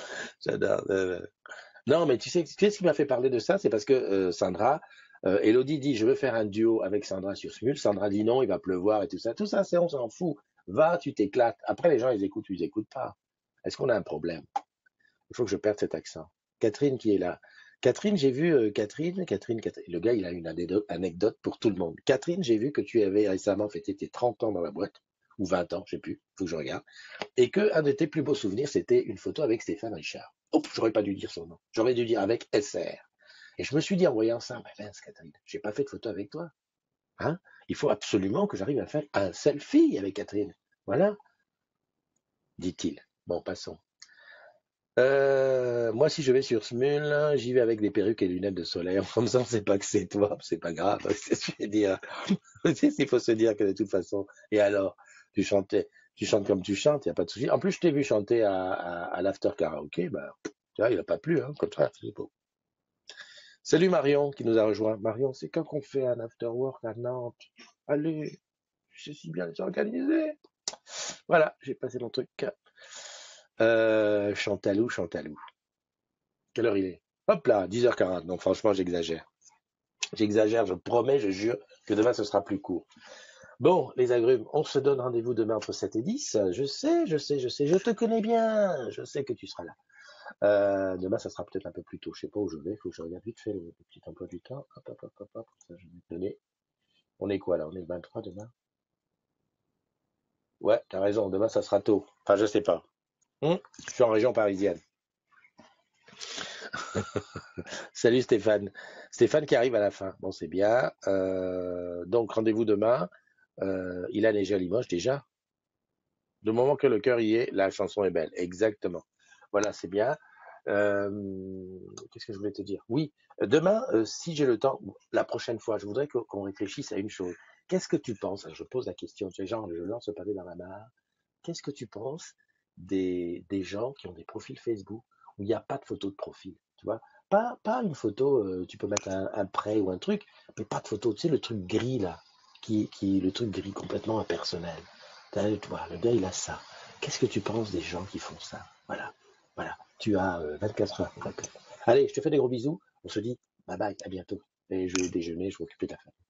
Non, mais tu sais ce qui m'a fait parler de ça? C'est parce que Sandra, Elodie dit, je veux faire un duo avec Sandra sur Smule. Sandra dit non, il va pleuvoir et tout ça. Tout ça, on s'en fout. Va, tu t'éclates. Après, les gens, ils écoutent ou ils écoutent pas. Est-ce qu'on a un problème? Il faut que je perde cet accent. Catherine qui est là. Catherine, j'ai vu Catherine. Le gars, il a une anecdote pour tout le monde. Catherine, j'ai vu que tu avais récemment fêté tes 30 ans dans la boîte. Ou 20 ans, je sais plus. Faut que je regarde. Et qu'un de tes plus beaux souvenirs, c'était une photo avec Stéphane Richard. Oh, j'aurais pas dû dire son nom. J'aurais dû dire avec SR. Et je me suis dit en voyant ça, mais mince, Catherine, j'ai pas fait de photo avec toi. Hein? Il faut absolument que j'arrive à faire un selfie avec Catherine. Voilà, dit-il. Bon, passons. Moi, si je vais sur Smule, j'y vais avec des perruques et lunettes de soleil. En faisant, c'est pas que c'est toi, c'est pas grave. Je vais dire, il faut se dire que de toute façon. Et alors, tu chantes comme tu chantes, il n'y a pas de souci. En plus, je t'ai vu chanter à l'after karaoké, bah, tu vois, il n'a pas plu, hein, au contraire, c'est beau. Salut Marion qui nous a rejoint. Marion, c'est quand qu'on fait un after work à Nantes? Allez, je suis bien organisé. Voilà, j'ai passé mon truc. Chantalou, Chantalou. Quelle heure il est? Hop là, 10h40. Non, franchement, j'exagère. J'exagère, je promets, je jure que demain ce sera plus court. Bon, les agrumes, on se donne rendez-vous demain entre 7 et 10. Je sais, je te connais bien. Je sais que tu seras là. Demain, ça sera peut-être un peu plus tôt. Je sais pas où je vais. Il faut que je regarde vite fait le petit emploi du temps. Hop, hop, hop, hop, hop. Ça, je vais te donner. On est quoi là? On est le 23 demain? Ouais, t'as raison. Demain, ça sera tôt. Enfin, je sais pas. Je suis en région parisienne. Salut Stéphane. Stéphane qui arrive à la fin. Bon, c'est bien. Donc, rendez-vous demain. Il a neigé à Limoges déjà. Du moment que le cœur y est, la chanson est belle. Exactement. Voilà, c'est bien. Qu'est-ce que je voulais te dire? Oui, demain, si j'ai le temps, la prochaine fois, je voudrais qu'on réfléchisse à une chose. Qu'est-ce que tu penses? Je pose la question, tu sais, genre, je lance le pavé dans la mare. Qu'est-ce que tu penses des gens qui ont des profils Facebook où il n'y a pas de photo de profil, tu vois? Pas une photo, tu peux mettre un prêt ou un truc, mais pas de photo, tu sais, le truc gris là, le truc gris complètement impersonnel. Tu vois, le gars, il a ça. Qu'est-ce que tu penses des gens qui font ça? Voilà, voilà. Tu as 24 heures pour répondre. Allez, je te fais des gros bisous. On se dit bye bye, à bientôt. Et je vais déjeuner, je vais m'occuper de la famille.